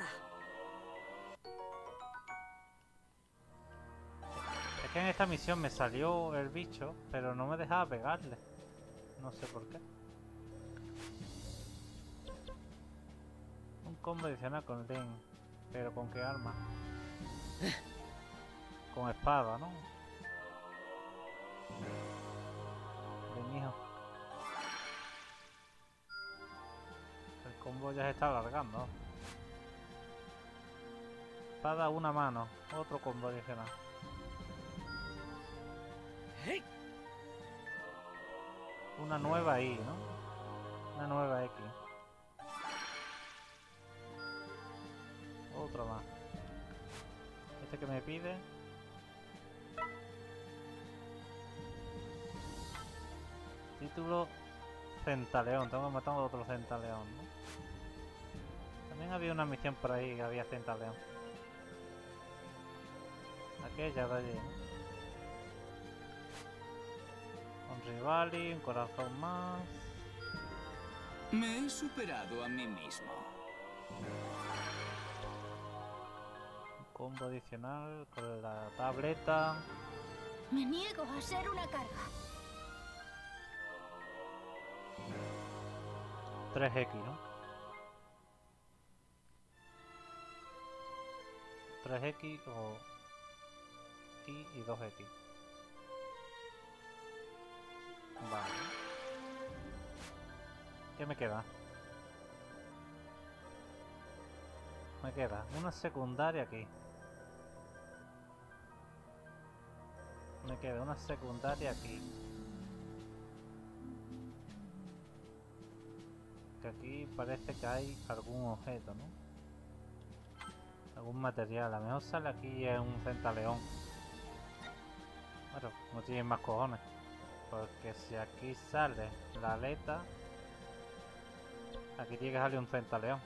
S1: Es que en esta misión me salió el bicho, pero no me dejaba pegarle. No sé por qué. Un combo adicional con Link. Pero ¿con qué arma? Con espada, ¿no? Ven, hijo. El combo ya se está alargando. Espada una mano. Otro combo adicional. Una nueva I, ¿no? Una nueva X. Otro más. Este que me pide. Título Centaleón. Tengo que matar a otro Centaleón, ¿no? También había una misión por ahí que había Centaleón. Aquella de allí, ¿no? Un Rivali, un corazón más.
S4: Me he superado a mí mismo.
S1: Un combo adicional con la tableta.
S6: Me niego a ser una carga.
S1: tres X, ¿no? tres X o I y dos X. Vale. ¿Qué me queda? Me queda una secundaria aquí. Me queda una secundaria aquí. Que aquí parece que hay algún objeto, ¿no? Algún material. A lo mejor sale aquí es un Centaleón. Bueno, no tiene más cojones. Porque si aquí sale la aleta, aquí tiene que salir un Centaleón.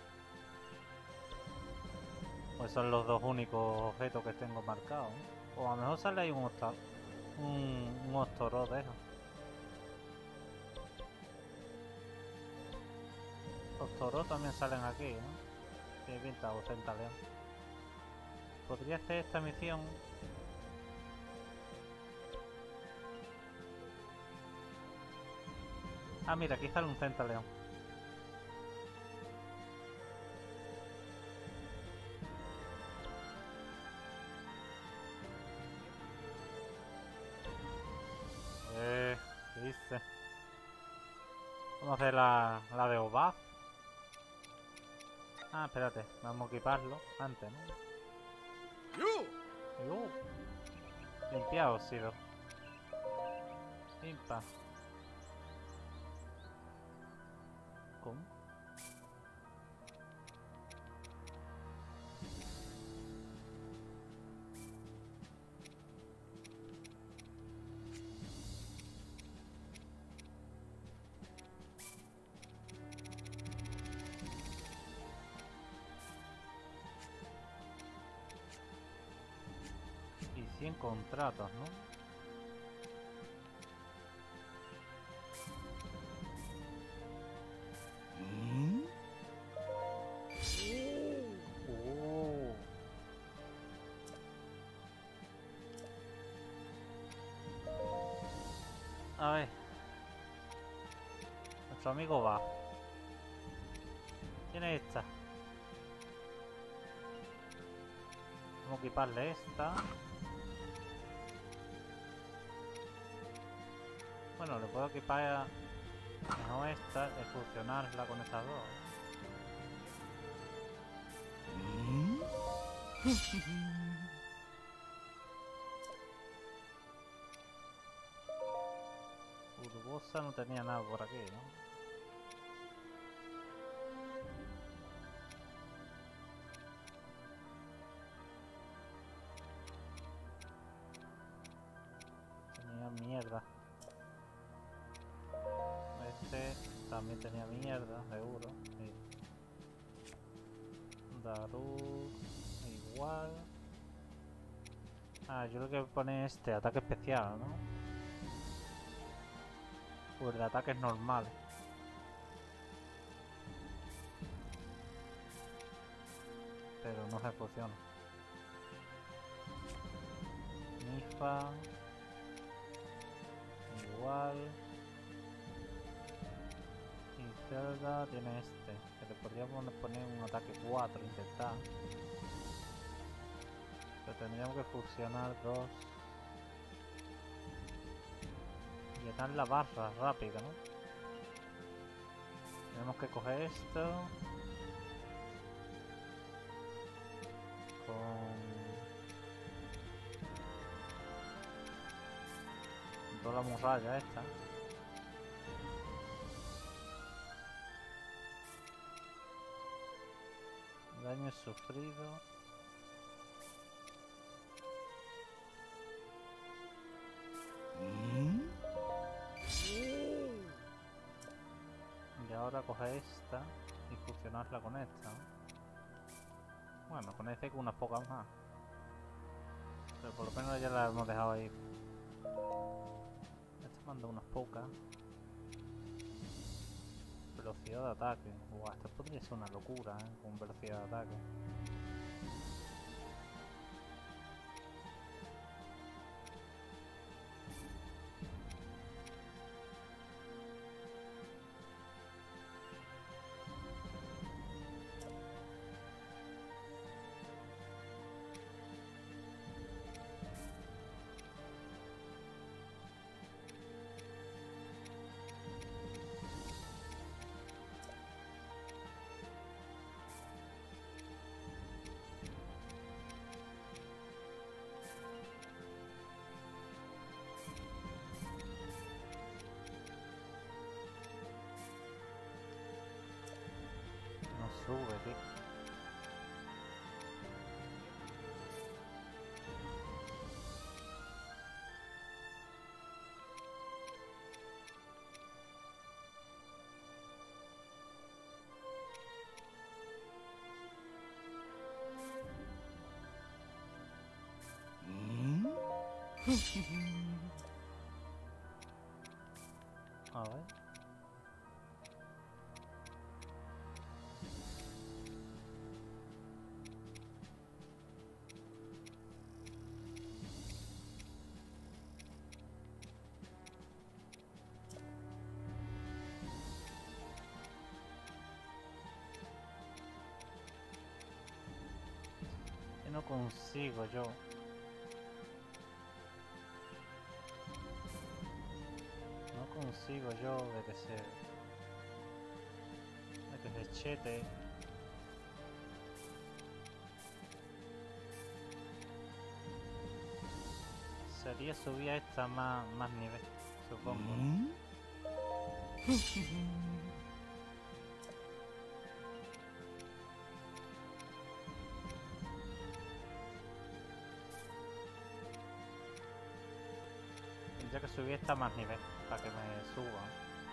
S1: Pues son los dos únicos objetos que tengo marcados, ¿no? O a lo mejor sale ahí un Ostoró, un, un Ostoró de eso. Ostoró también salen aquí, ¿no? Tiene pinta o Centaleón. Podría hacer esta misión. Ah, mira, aquí sale un Centaleón. Eh, ¿qué dice? Vamos a hacer la, la de Obaf. Ah, espérate, vamos a equiparlo antes, ¿no? ¡Yo! Limpiado, sido. Limpa. ¿Cómo? Y cien contratos, ¿no? A ver. Nuestro amigo va. Tiene esta. Vamos a equiparle esta. Bueno, le puedo equipar mejor esta y fusionarla con estas dos. Urbosa no tenía nada por aquí, ¿no? Vaya mierda, seguro. Sí. Daruk igual. Ah, yo creo que pone este, ataque especial, ¿no? Pues de ataques normales. Pero no se funciona. Nifa. Igual. Y Zelda tiene este. Que le podríamos poner un ataque cuatro, intentar. Pero tendríamos que fusionar dos. Y está en la barra rápida, ¿no? Tenemos que coger esto. Con... toda la muralla esta. Daño sufrido. Y ahora coge esta y fusionarla con esta, ¿no? Bueno, con este con unas pocas más. Pero por lo menos ya la hemos dejado ahí. Este manda unas pocas. Velocidad de ataque. Buah, esto podría ser una locura, ¿eh? Con velocidad de ataque. Sube, tío. A ver. No consigo yo. No consigo yo de que se... de que se chete. Sería subir a esta más, más nivel, supongo. ¿Mm? Tendría que subir esta más nivel para que me suba.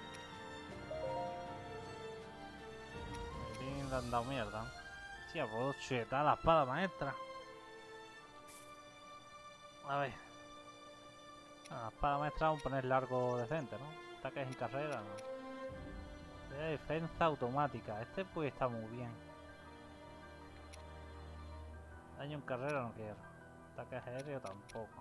S1: Me han dado mierda. Tía, puedo chetar la espada maestra. A ver. La espada maestra vamos a poner largo decente, ¿no? Ataques en carrera, ¿no? De defensa automática. Este pues está muy bien. Daño en carrera no quiero. Ataques aéreos tampoco.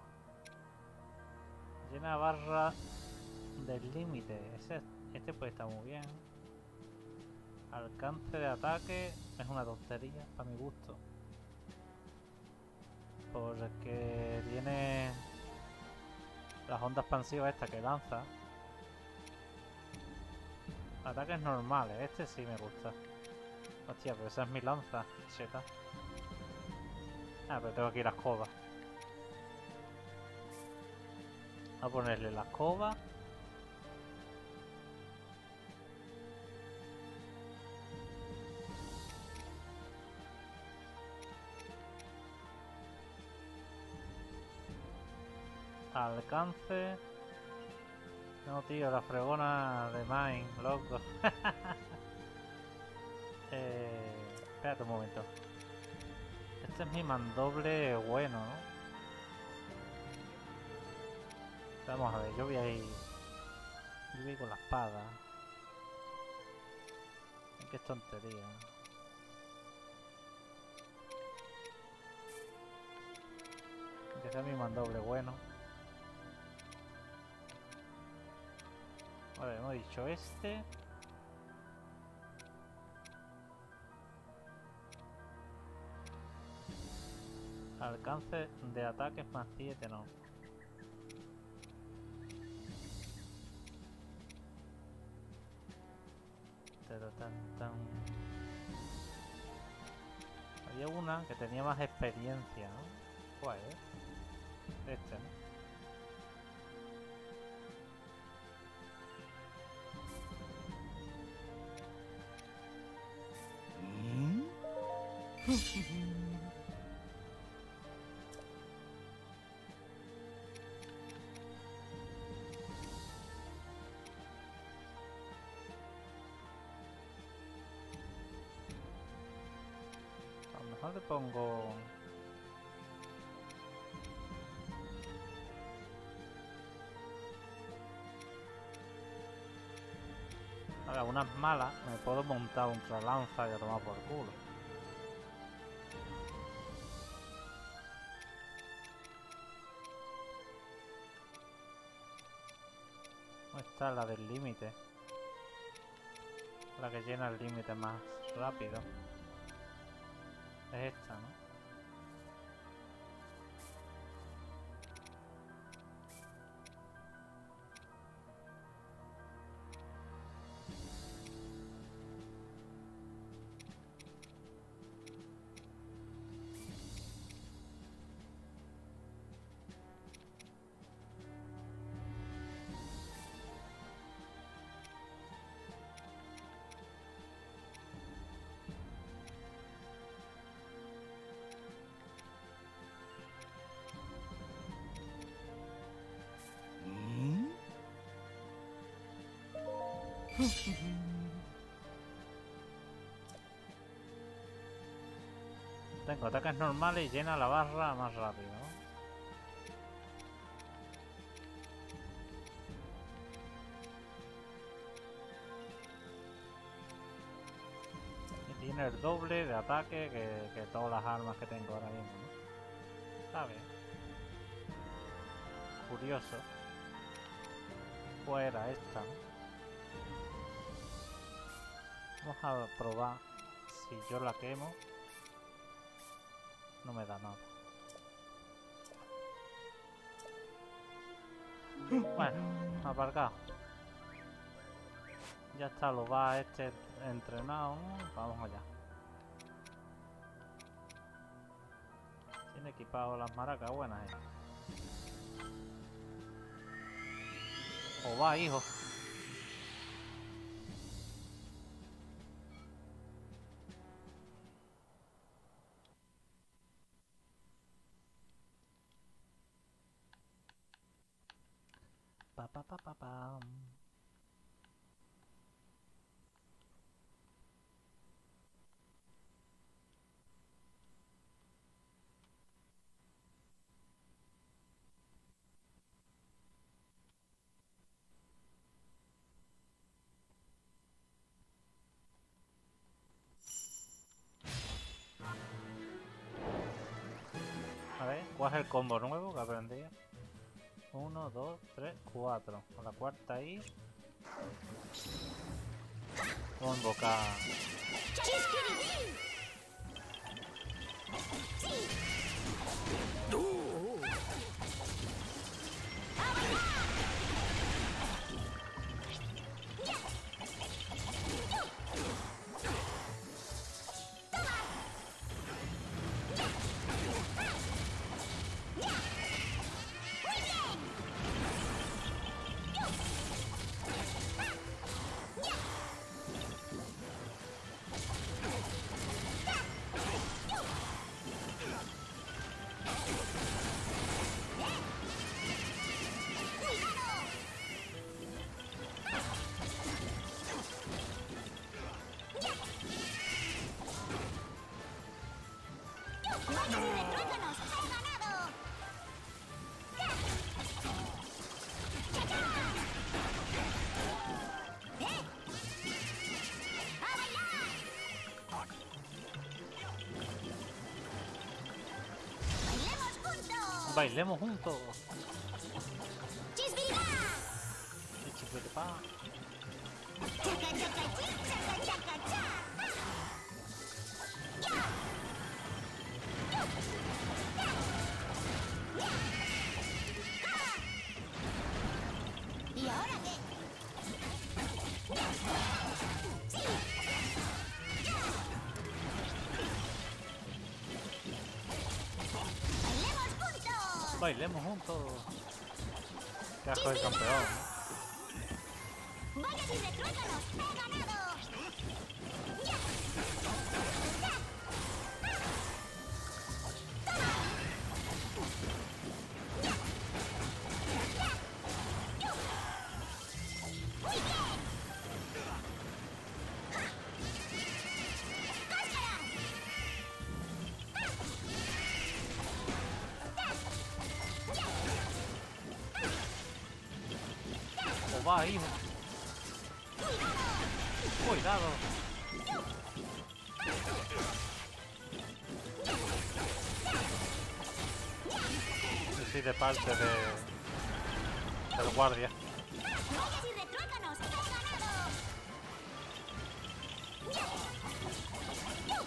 S1: Llena barra del límite. Ese, este pues está muy bien. Alcance de ataque es una tontería para mi gusto. Porque tiene las ondas expansivas esta que lanza. Ataques normales, este sí me gusta. Hostia, pero esa es mi lanza, cheta. Ah, pero tengo aquí la escoba. A ponerle la escoba. Alcance. No, tío, la fregona de Mine, loco. eh, espérate un momento. Este es mi mandoble bueno, ¿no? Vamos a ver, yo voy a ir... Yo voy a ir con la espada. Qué tontería. Que sea mi mandoble bueno. Vale, hemos dicho este. Alcance de ataques más siete, no. Pero tan, tan... Había una que tenía más experiencia, ¿no? ¿Cuál es? Este, ¿no? A lo mejor le pongo... Ahora, unas malas, me puedo montar un lanza y a tomar por culo. ¿Dónde está la del límite? La que llena el límite más rápido. Es esta, ¿no? Tengo ataques normales y llena la barra más rápido, ¿no? Y tiene el doble de ataque que, que todas las armas que tengo ahora mismo, ¿no? Está bien. Curioso. Fuera esta, ¿no? Vamos a probar si yo la quemo. No me da nada. Bueno, aparcado. Ya está, lo va este entrenado, ¿no? Vamos allá. Tiene equipado las maracas buenas, ¿eh? O va, hijo. Pa pa pa pa pam. A ver, ¿cuál es el combo nuevo que aprendí? Uno, dos, tres, cuatro. Con la cuarta ahí. Vamos a invocar. Bailemos juntos.
S7: ¡Chisbiribá!
S1: Chichipiripá.
S7: ¡Chaca, chaca, chi, chaca, chaca, cha! ¡Ya! ¡Yo! ¡Ya! ¡Ya! ¡Ja! ¿Y ahora qué? ¡Ya! ¡Sí! ¡Ya! ¡Bailemos juntos!
S1: Bailemos juntos. Qué asco el campeón.
S7: ¡Vaya sin retruécanos! ¡He ganado! ¡Ya! ¡Ya! ¡Ah! ¡Toma! ¡Ya! ¡Ya! ¡Yo! ¡Muy bien! ¡Ja! ¡Cáscara! ¡Ah! ¡Ya! ¡Ya!
S1: O va, hijo. Cuidado. Sí, sí, de parte de del guardia.
S7: ¡Vaya sin retruécanos! ¡He ganado! ¡Ya! ¡Yo!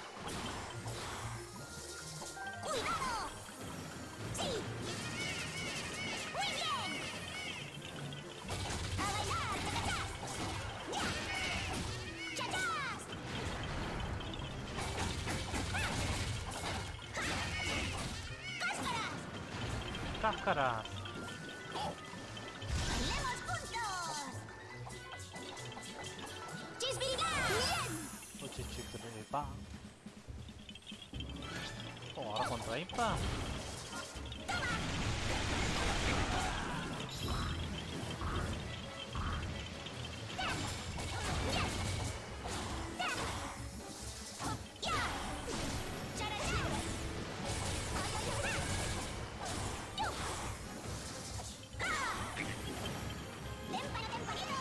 S7: ¡Cuidado! ¡Sí! ¡Muy bien! ¡A bailar! ¡Chachachas! ¡Ya! ¡Chachas! ¡Cáscaras!
S1: ¡Cáscaras!
S7: ¡Bailemos juntos! ¡Chisbirigá! ¡Bien!
S1: Chichipiripá. Oh, ahora contra Impa.
S7: ¡Ya! ¡Charachá! ¡Ayayayá! ¡Yo! ¡Ja! ¡Témpano, tempanito!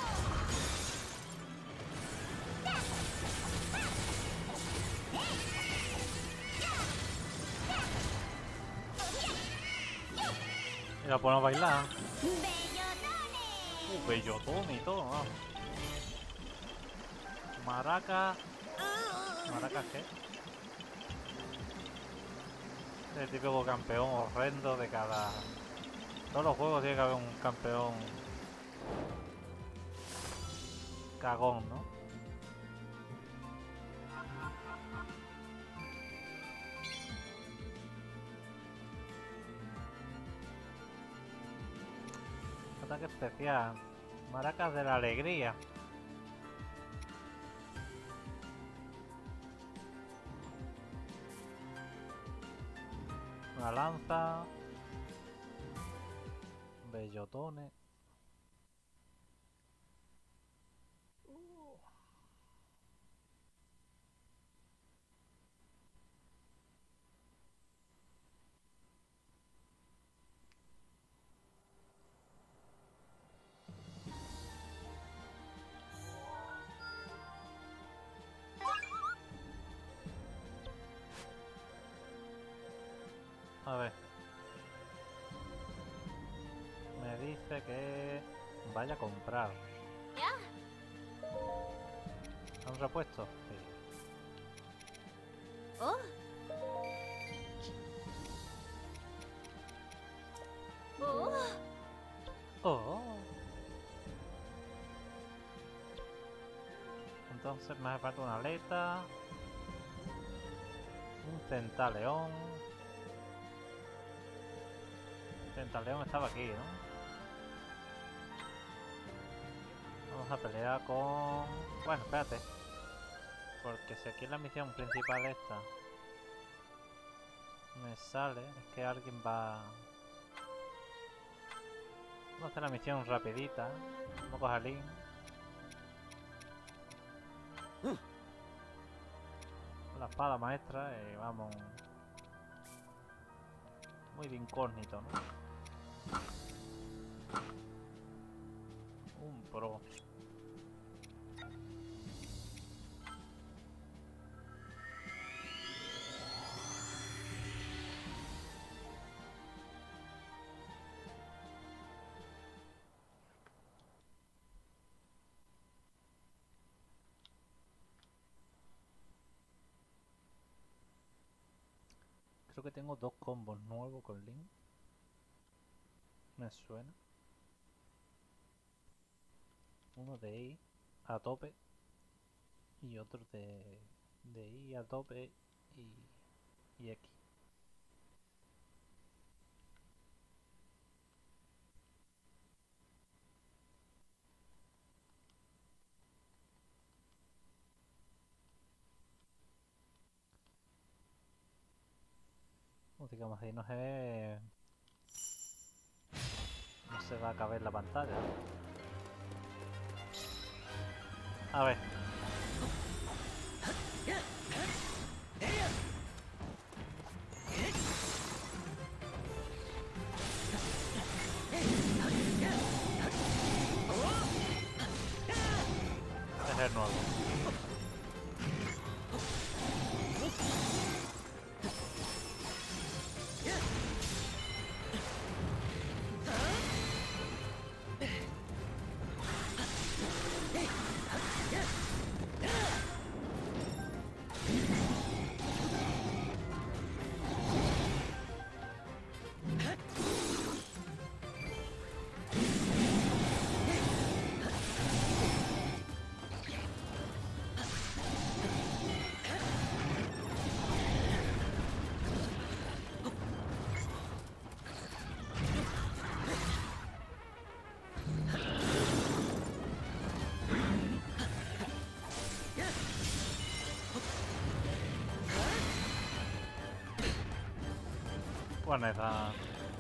S7: ¡Ya! ¡Ja! ¡Eh! ¡Ya! ¡Ya! ¡Ya! ¡Yo!
S1: Y la ponemos a bailar.
S7: ¡Bellotones!
S1: Uh, bellotón y todo, vamos. Maraca. ¿Maraca qué? El típico campeón horrendo de cada... Todos los juegos tiene que haber un campeón... cagón, ¿no? Ataque especial. Maracas de la alegría. Una lanza. Bellotones. A ver. Me dice que vaya a comprar.
S6: ¿Ya?
S1: ¿Han repuesto? Sí.
S6: Oh, oh,
S1: Oh. Entonces me hace falta una aleta. Un centaleón. Centaleón estaba aquí, ¿no? Vamos a pelear con... Bueno, espérate. Porque si aquí en la misión principal esta me sale, es que alguien va... Vamos a hacer la misión rapidita. Vamos a coger Link. La espada maestra y vamos... Muy de incógnito, ¿no? Un pro. Creo que tengo dos combos nuevos con Link. Me suena. Uno de I a tope y otro de, de I a tope y, y X. Digamos ahí no se no se va a caber la pantalla. A ver. Es el nuevo. Bueno, esa...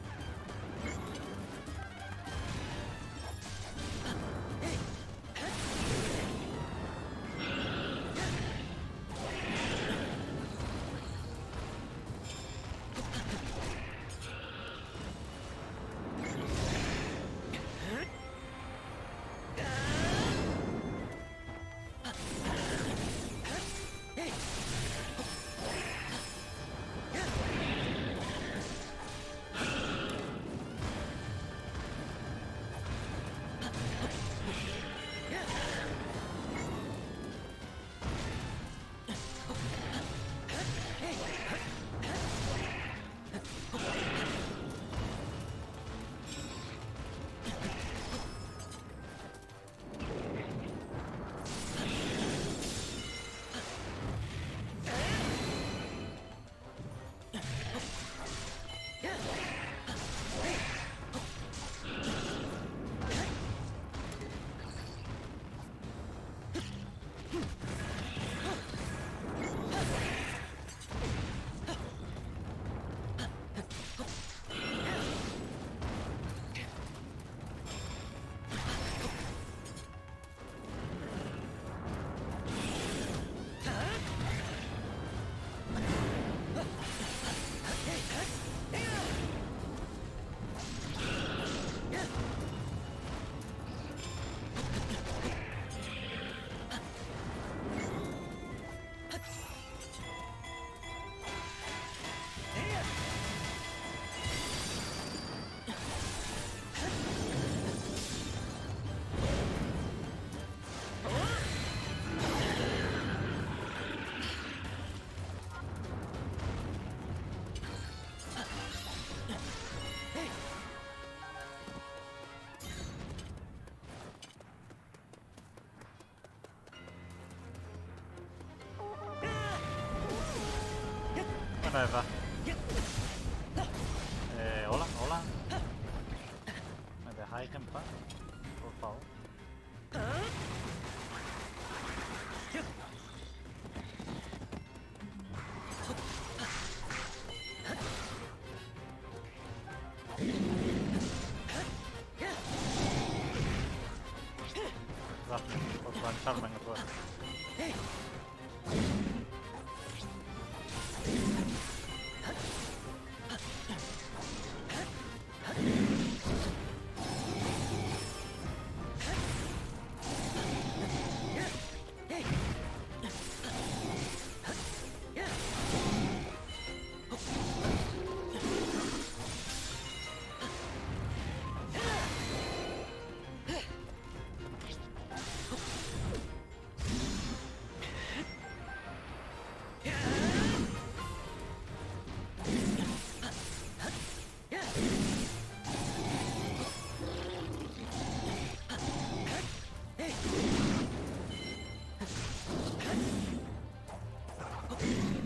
S1: Bueno, esa. Eh, hola, hola. ¿Me dejáis en paz? Por favor. Gracias por plancharme en el juego.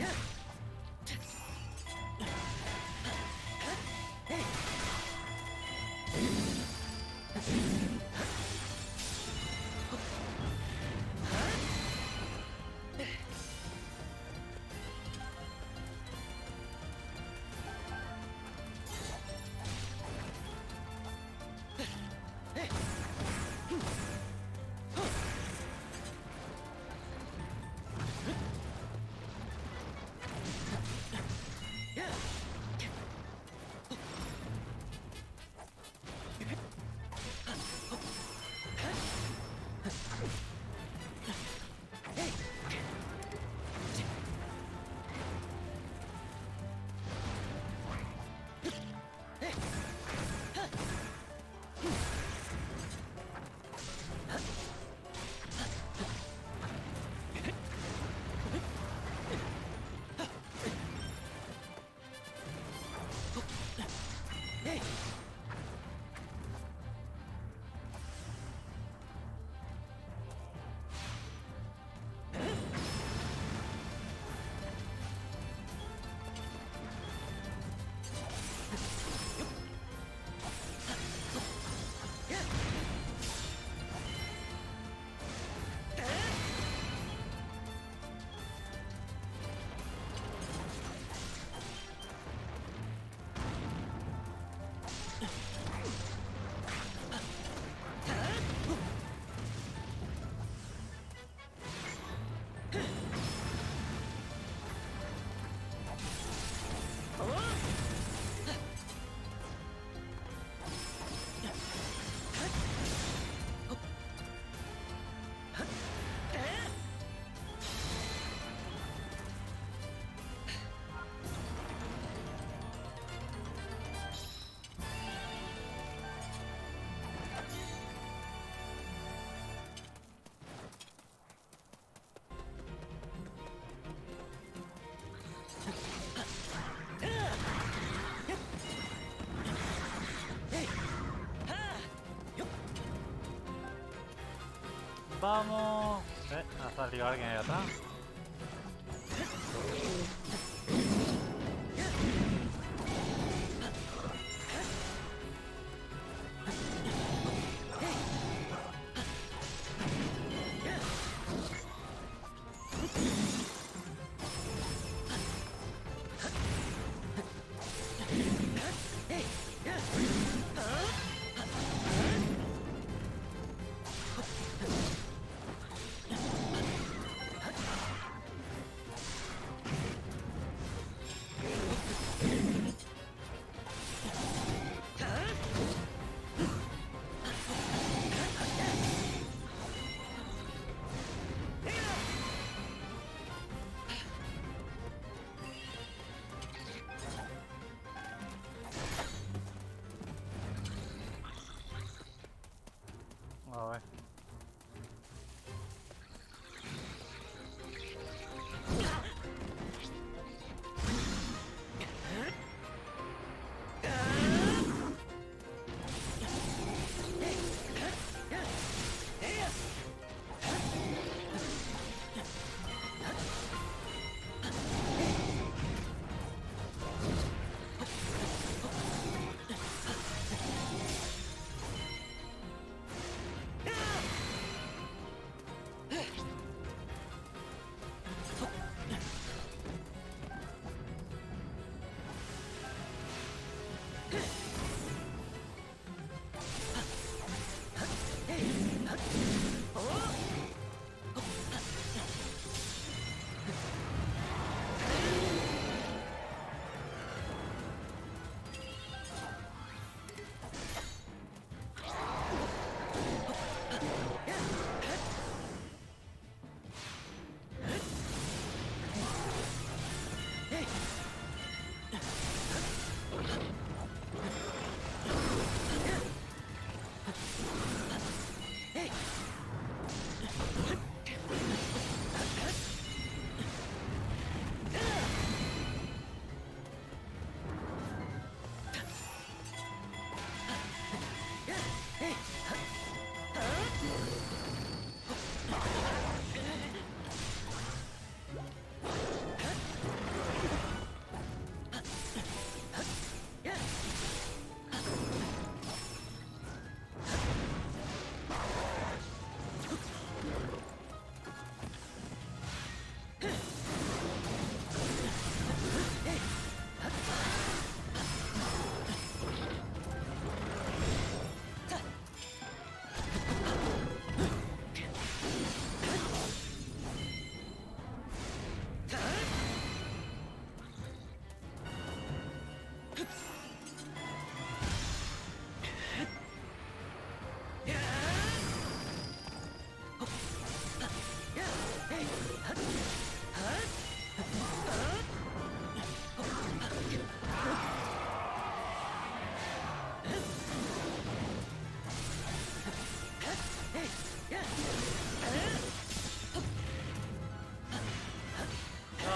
S1: Vamos. Eh, ha salido alguien ahí atrás.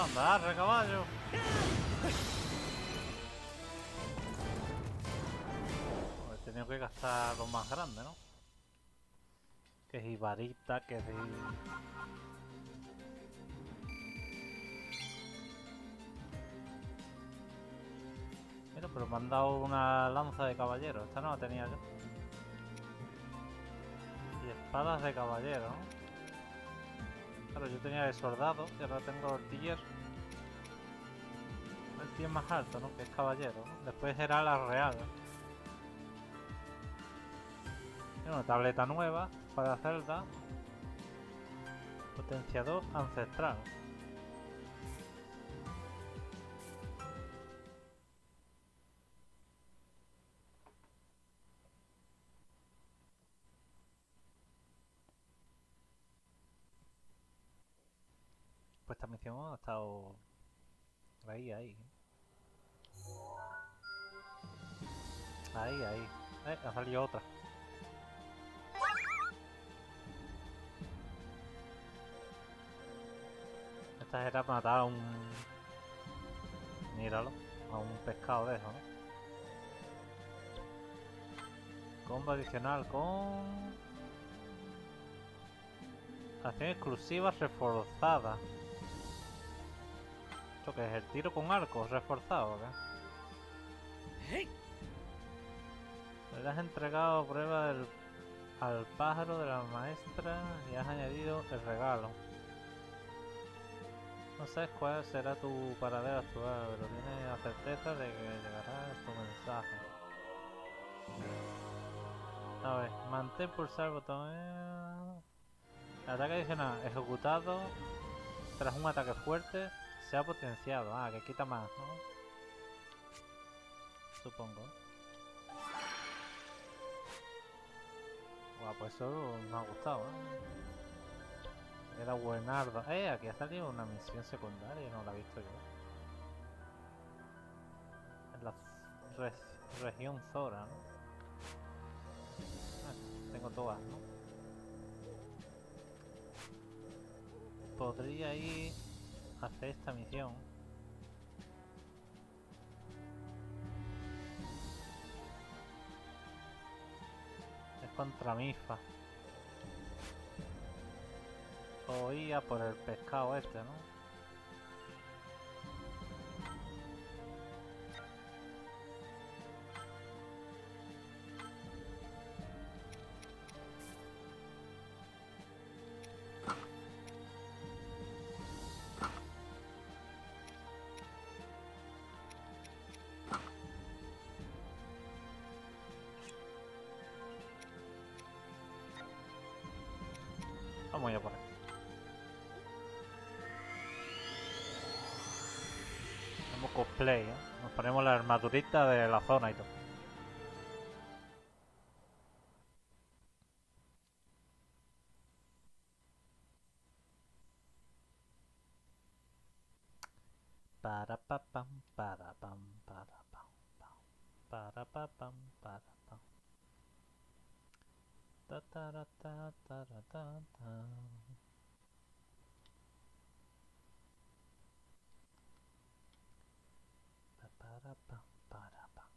S1: Anda, arre, caballo. He tenido que gastar lo más grande, ¿no? Que si varita, que si... Mira, pero me han dado una lanza de caballero. Esta no la tenía yo. Y espadas de caballero, ¿no? Claro, yo tenía de soldado y ahora tengo artillero. El tío es más alto, ¿no? Que es caballero, ¿no? Después era la real. Y una tableta nueva para Zelda. Potenciador ancestral. Pues esta misión ha estado ahí, ahí. Ahí, ahí. Eh, ha salido otra. Esta era matar a un... Míralo, a un pescado de eso, ¿no? Combo adicional con... Acción exclusiva reforzada. ¿Esto qué es? ¿El tiro con arco reforzado o qué? Le has entregado prueba del, al pájaro de la maestra y has añadido el regalo. No sabes cuál será tu paradero actual, pero tienes la certeza de que llegará tu mensaje. A ver, mantén pulsar el botón. Eh... Ataque adicional ejecutado tras un ataque fuerte se ha potenciado. Ah, que quita más, ¿no? Supongo. Guau, pues eso me ha gustado, ¿eh? Era buenardo. Eh, aquí ha salido una misión secundaria, no la he visto yo. En la re región Zora, ¿no? Ah, tengo todas, ¿no? Podría ir a hacer esta misión. Es contra Mifa. O ir a por el pescado este, ¿no? Vamos ya por ahí. Hacemos cosplay, ¿eh? Nos ponemos la armadurita de la zona y todo. Para pa pam, para pam, para pam, pam, para pa pam, para pam. Ta ta ra, ta ta ra, ta ta. Pa para pam, para pam.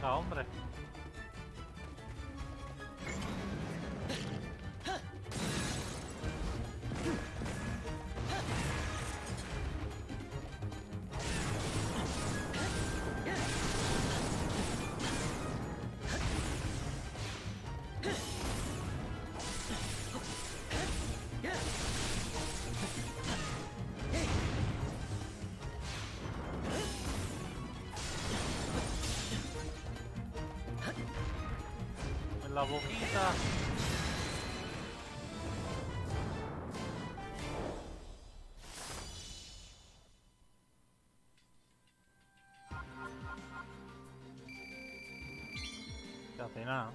S1: Venga, hombre. La boquita. Casi nada.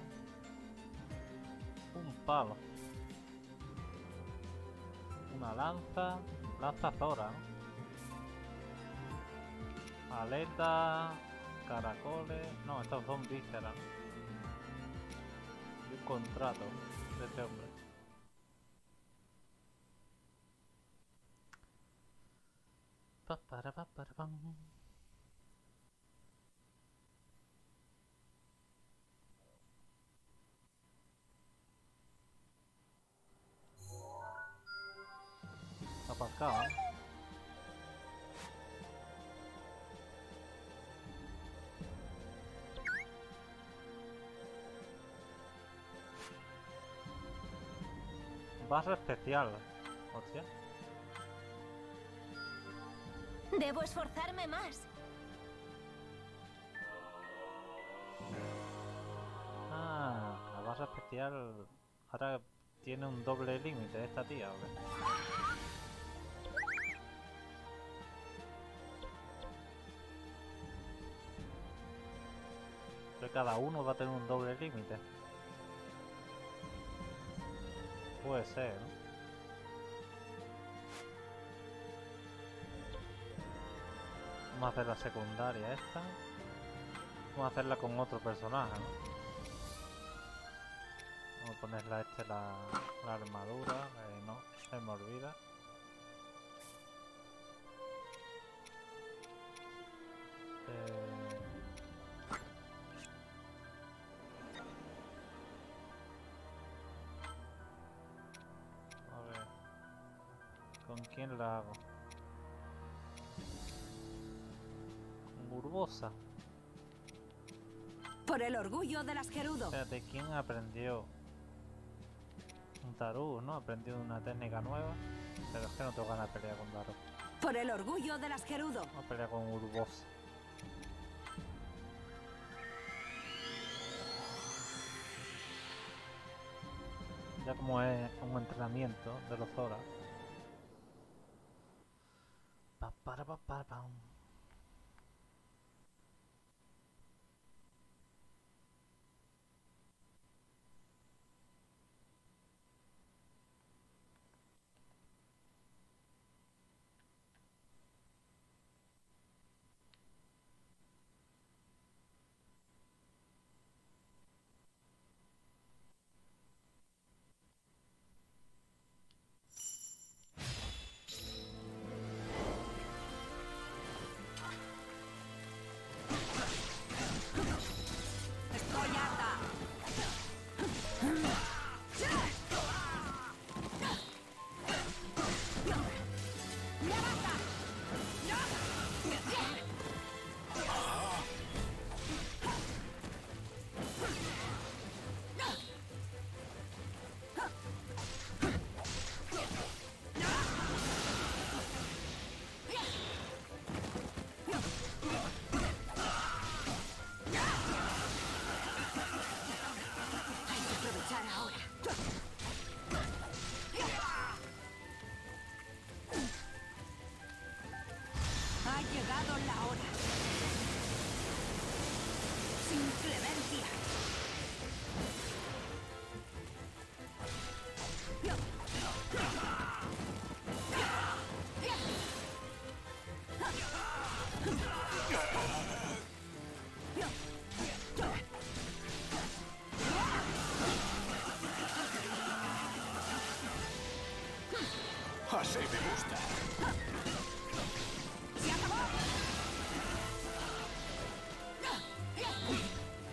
S1: Un palo. Una lanza. Lanza Zora, ¿no? Aleta. Caracoles. No, estos son vísceras. Un contrato de este hombre. Pa, para, pa, para, pam. Aparcado, ¿eh? Barra especial. Hostia.
S6: Debo esforzarme más.
S1: Ah, la barra especial ahora tiene un doble límite esta tía, ¿o qué? Que cada uno va a tener un doble límite. Puede ser, ¿no? Vamos a hacer la secundaria esta. Vamos a hacerla con otro personaje, ¿no? Vamos a ponerle a este la, la armadura. Eh, no, se me olvida. Eh... ¿Con quién la hago? Con Urbosa.
S2: Por el orgullo de las Gerudo.
S1: Espérate, ¿quién aprendió? Un Darú, ¿no? Aprendió una técnica nueva. Pero es que no tengo ganas de pelear con Darú.
S2: Por el orgullo de las Gerudo.
S1: Vamos a pelear con Urbosa. Ya como es un entrenamiento de los Zora. Pa, para, pa, para, pam.
S9: Así me gusta.
S2: ¡Se acabó!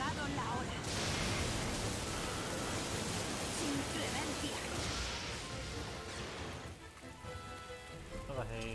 S2: llegado la hora. Sin clemencia.
S1: Todo así.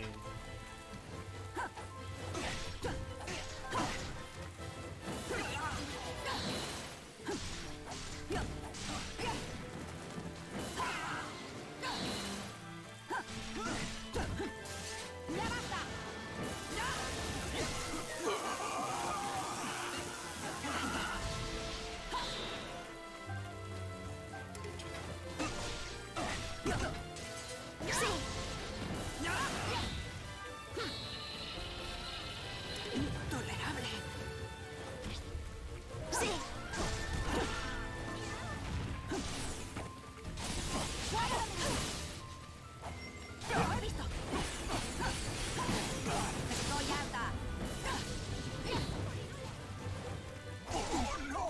S2: Intolerable. Sí. ¡Fuera de mí! ¡Lo he visto! ¡Estoy harta! ¡Oh, no!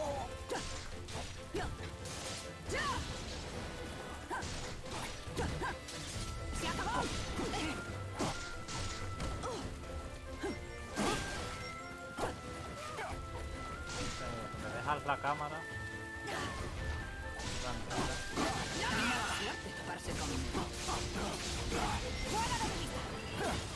S2: ¡Se acabó!
S1: Me dejas la cámara.
S2: Mala suerte toparse conmigo. ¡Fuera de mi vista!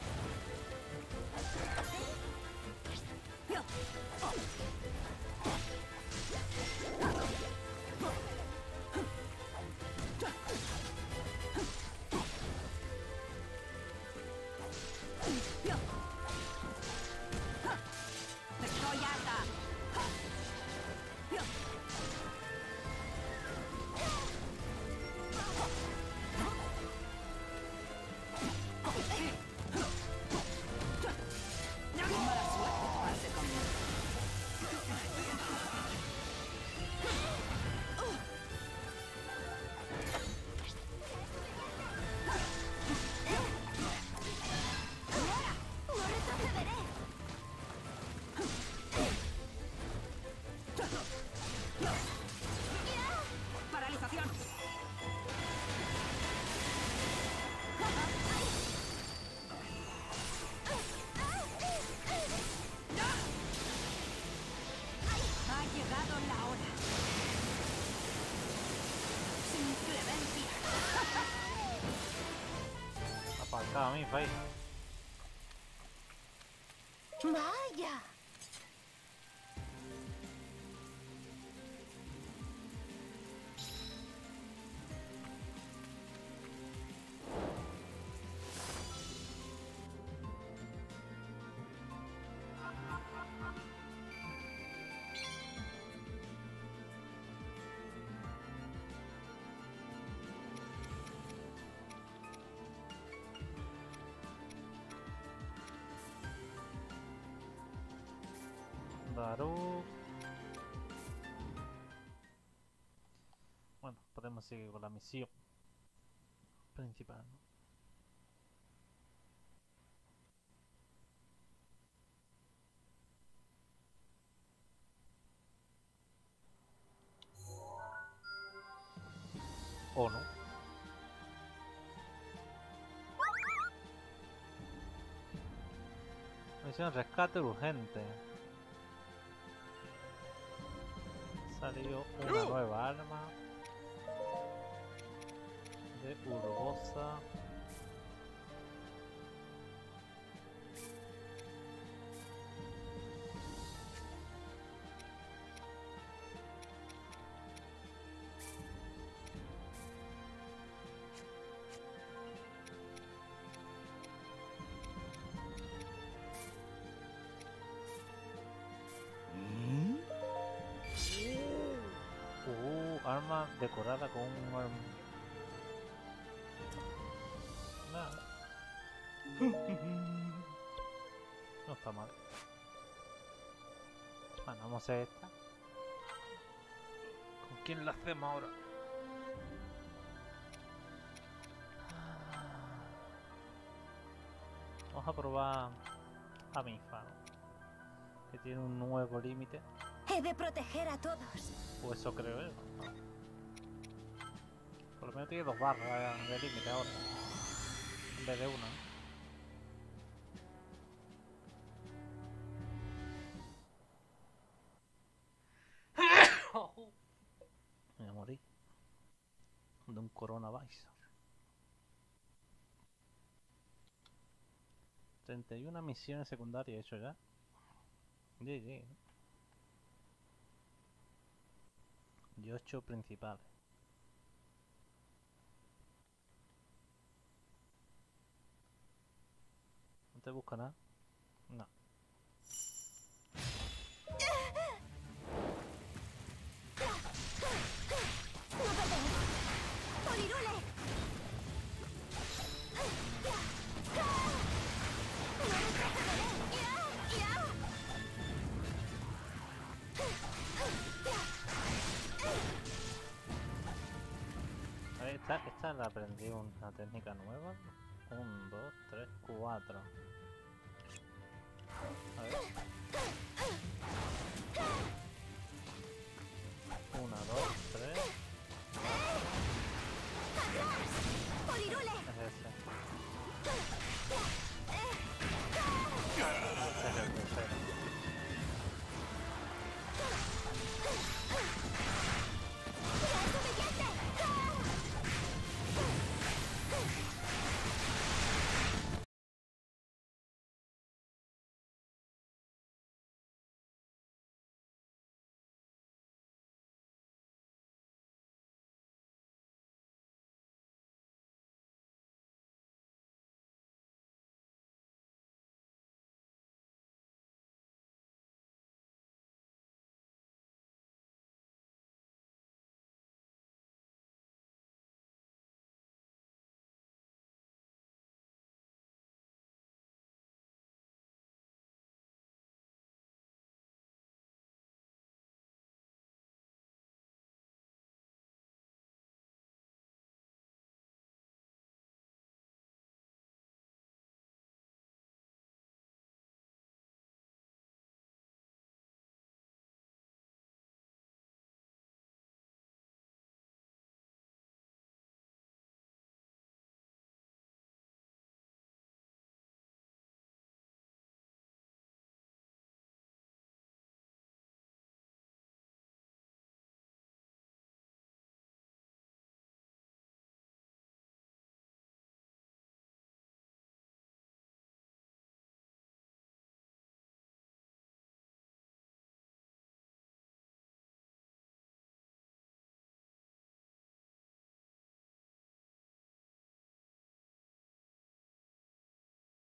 S2: ¡Estoy harta! Mala suerte toparse conmigo.
S6: ¡No retrocederé!
S2: ¡Paralización! Ha llegado la hora. Sin clemencia.
S1: Apartado a mí, Fai.
S6: ¡Vaya!
S1: Daru. Bueno, podemos seguir con la misión principal, ¿no? ¿O no? Misión rescate urgente. Salió una nueva arma de Urbosa. Uh, arma decorada con un arma. Nada. No está mal. Bueno, vamos a hacer esta. ¿Con quién la hacemos ahora? Vamos a probar a Mifa, ¿no? Que tiene un nuevo límite.
S6: He de proteger a todos.
S1: O eso creo yo. ¿No? Por lo menos tiene dos barras de límite ahora. En vez de una. De un coronavirus. treinta y una misiones secundarias hecho ya. G G. Y ocho principales. ¿No te busca nada? No. A ver, esta, esta la aprendí una técnica nueva. Un, dos, tres, cuatro. A ver.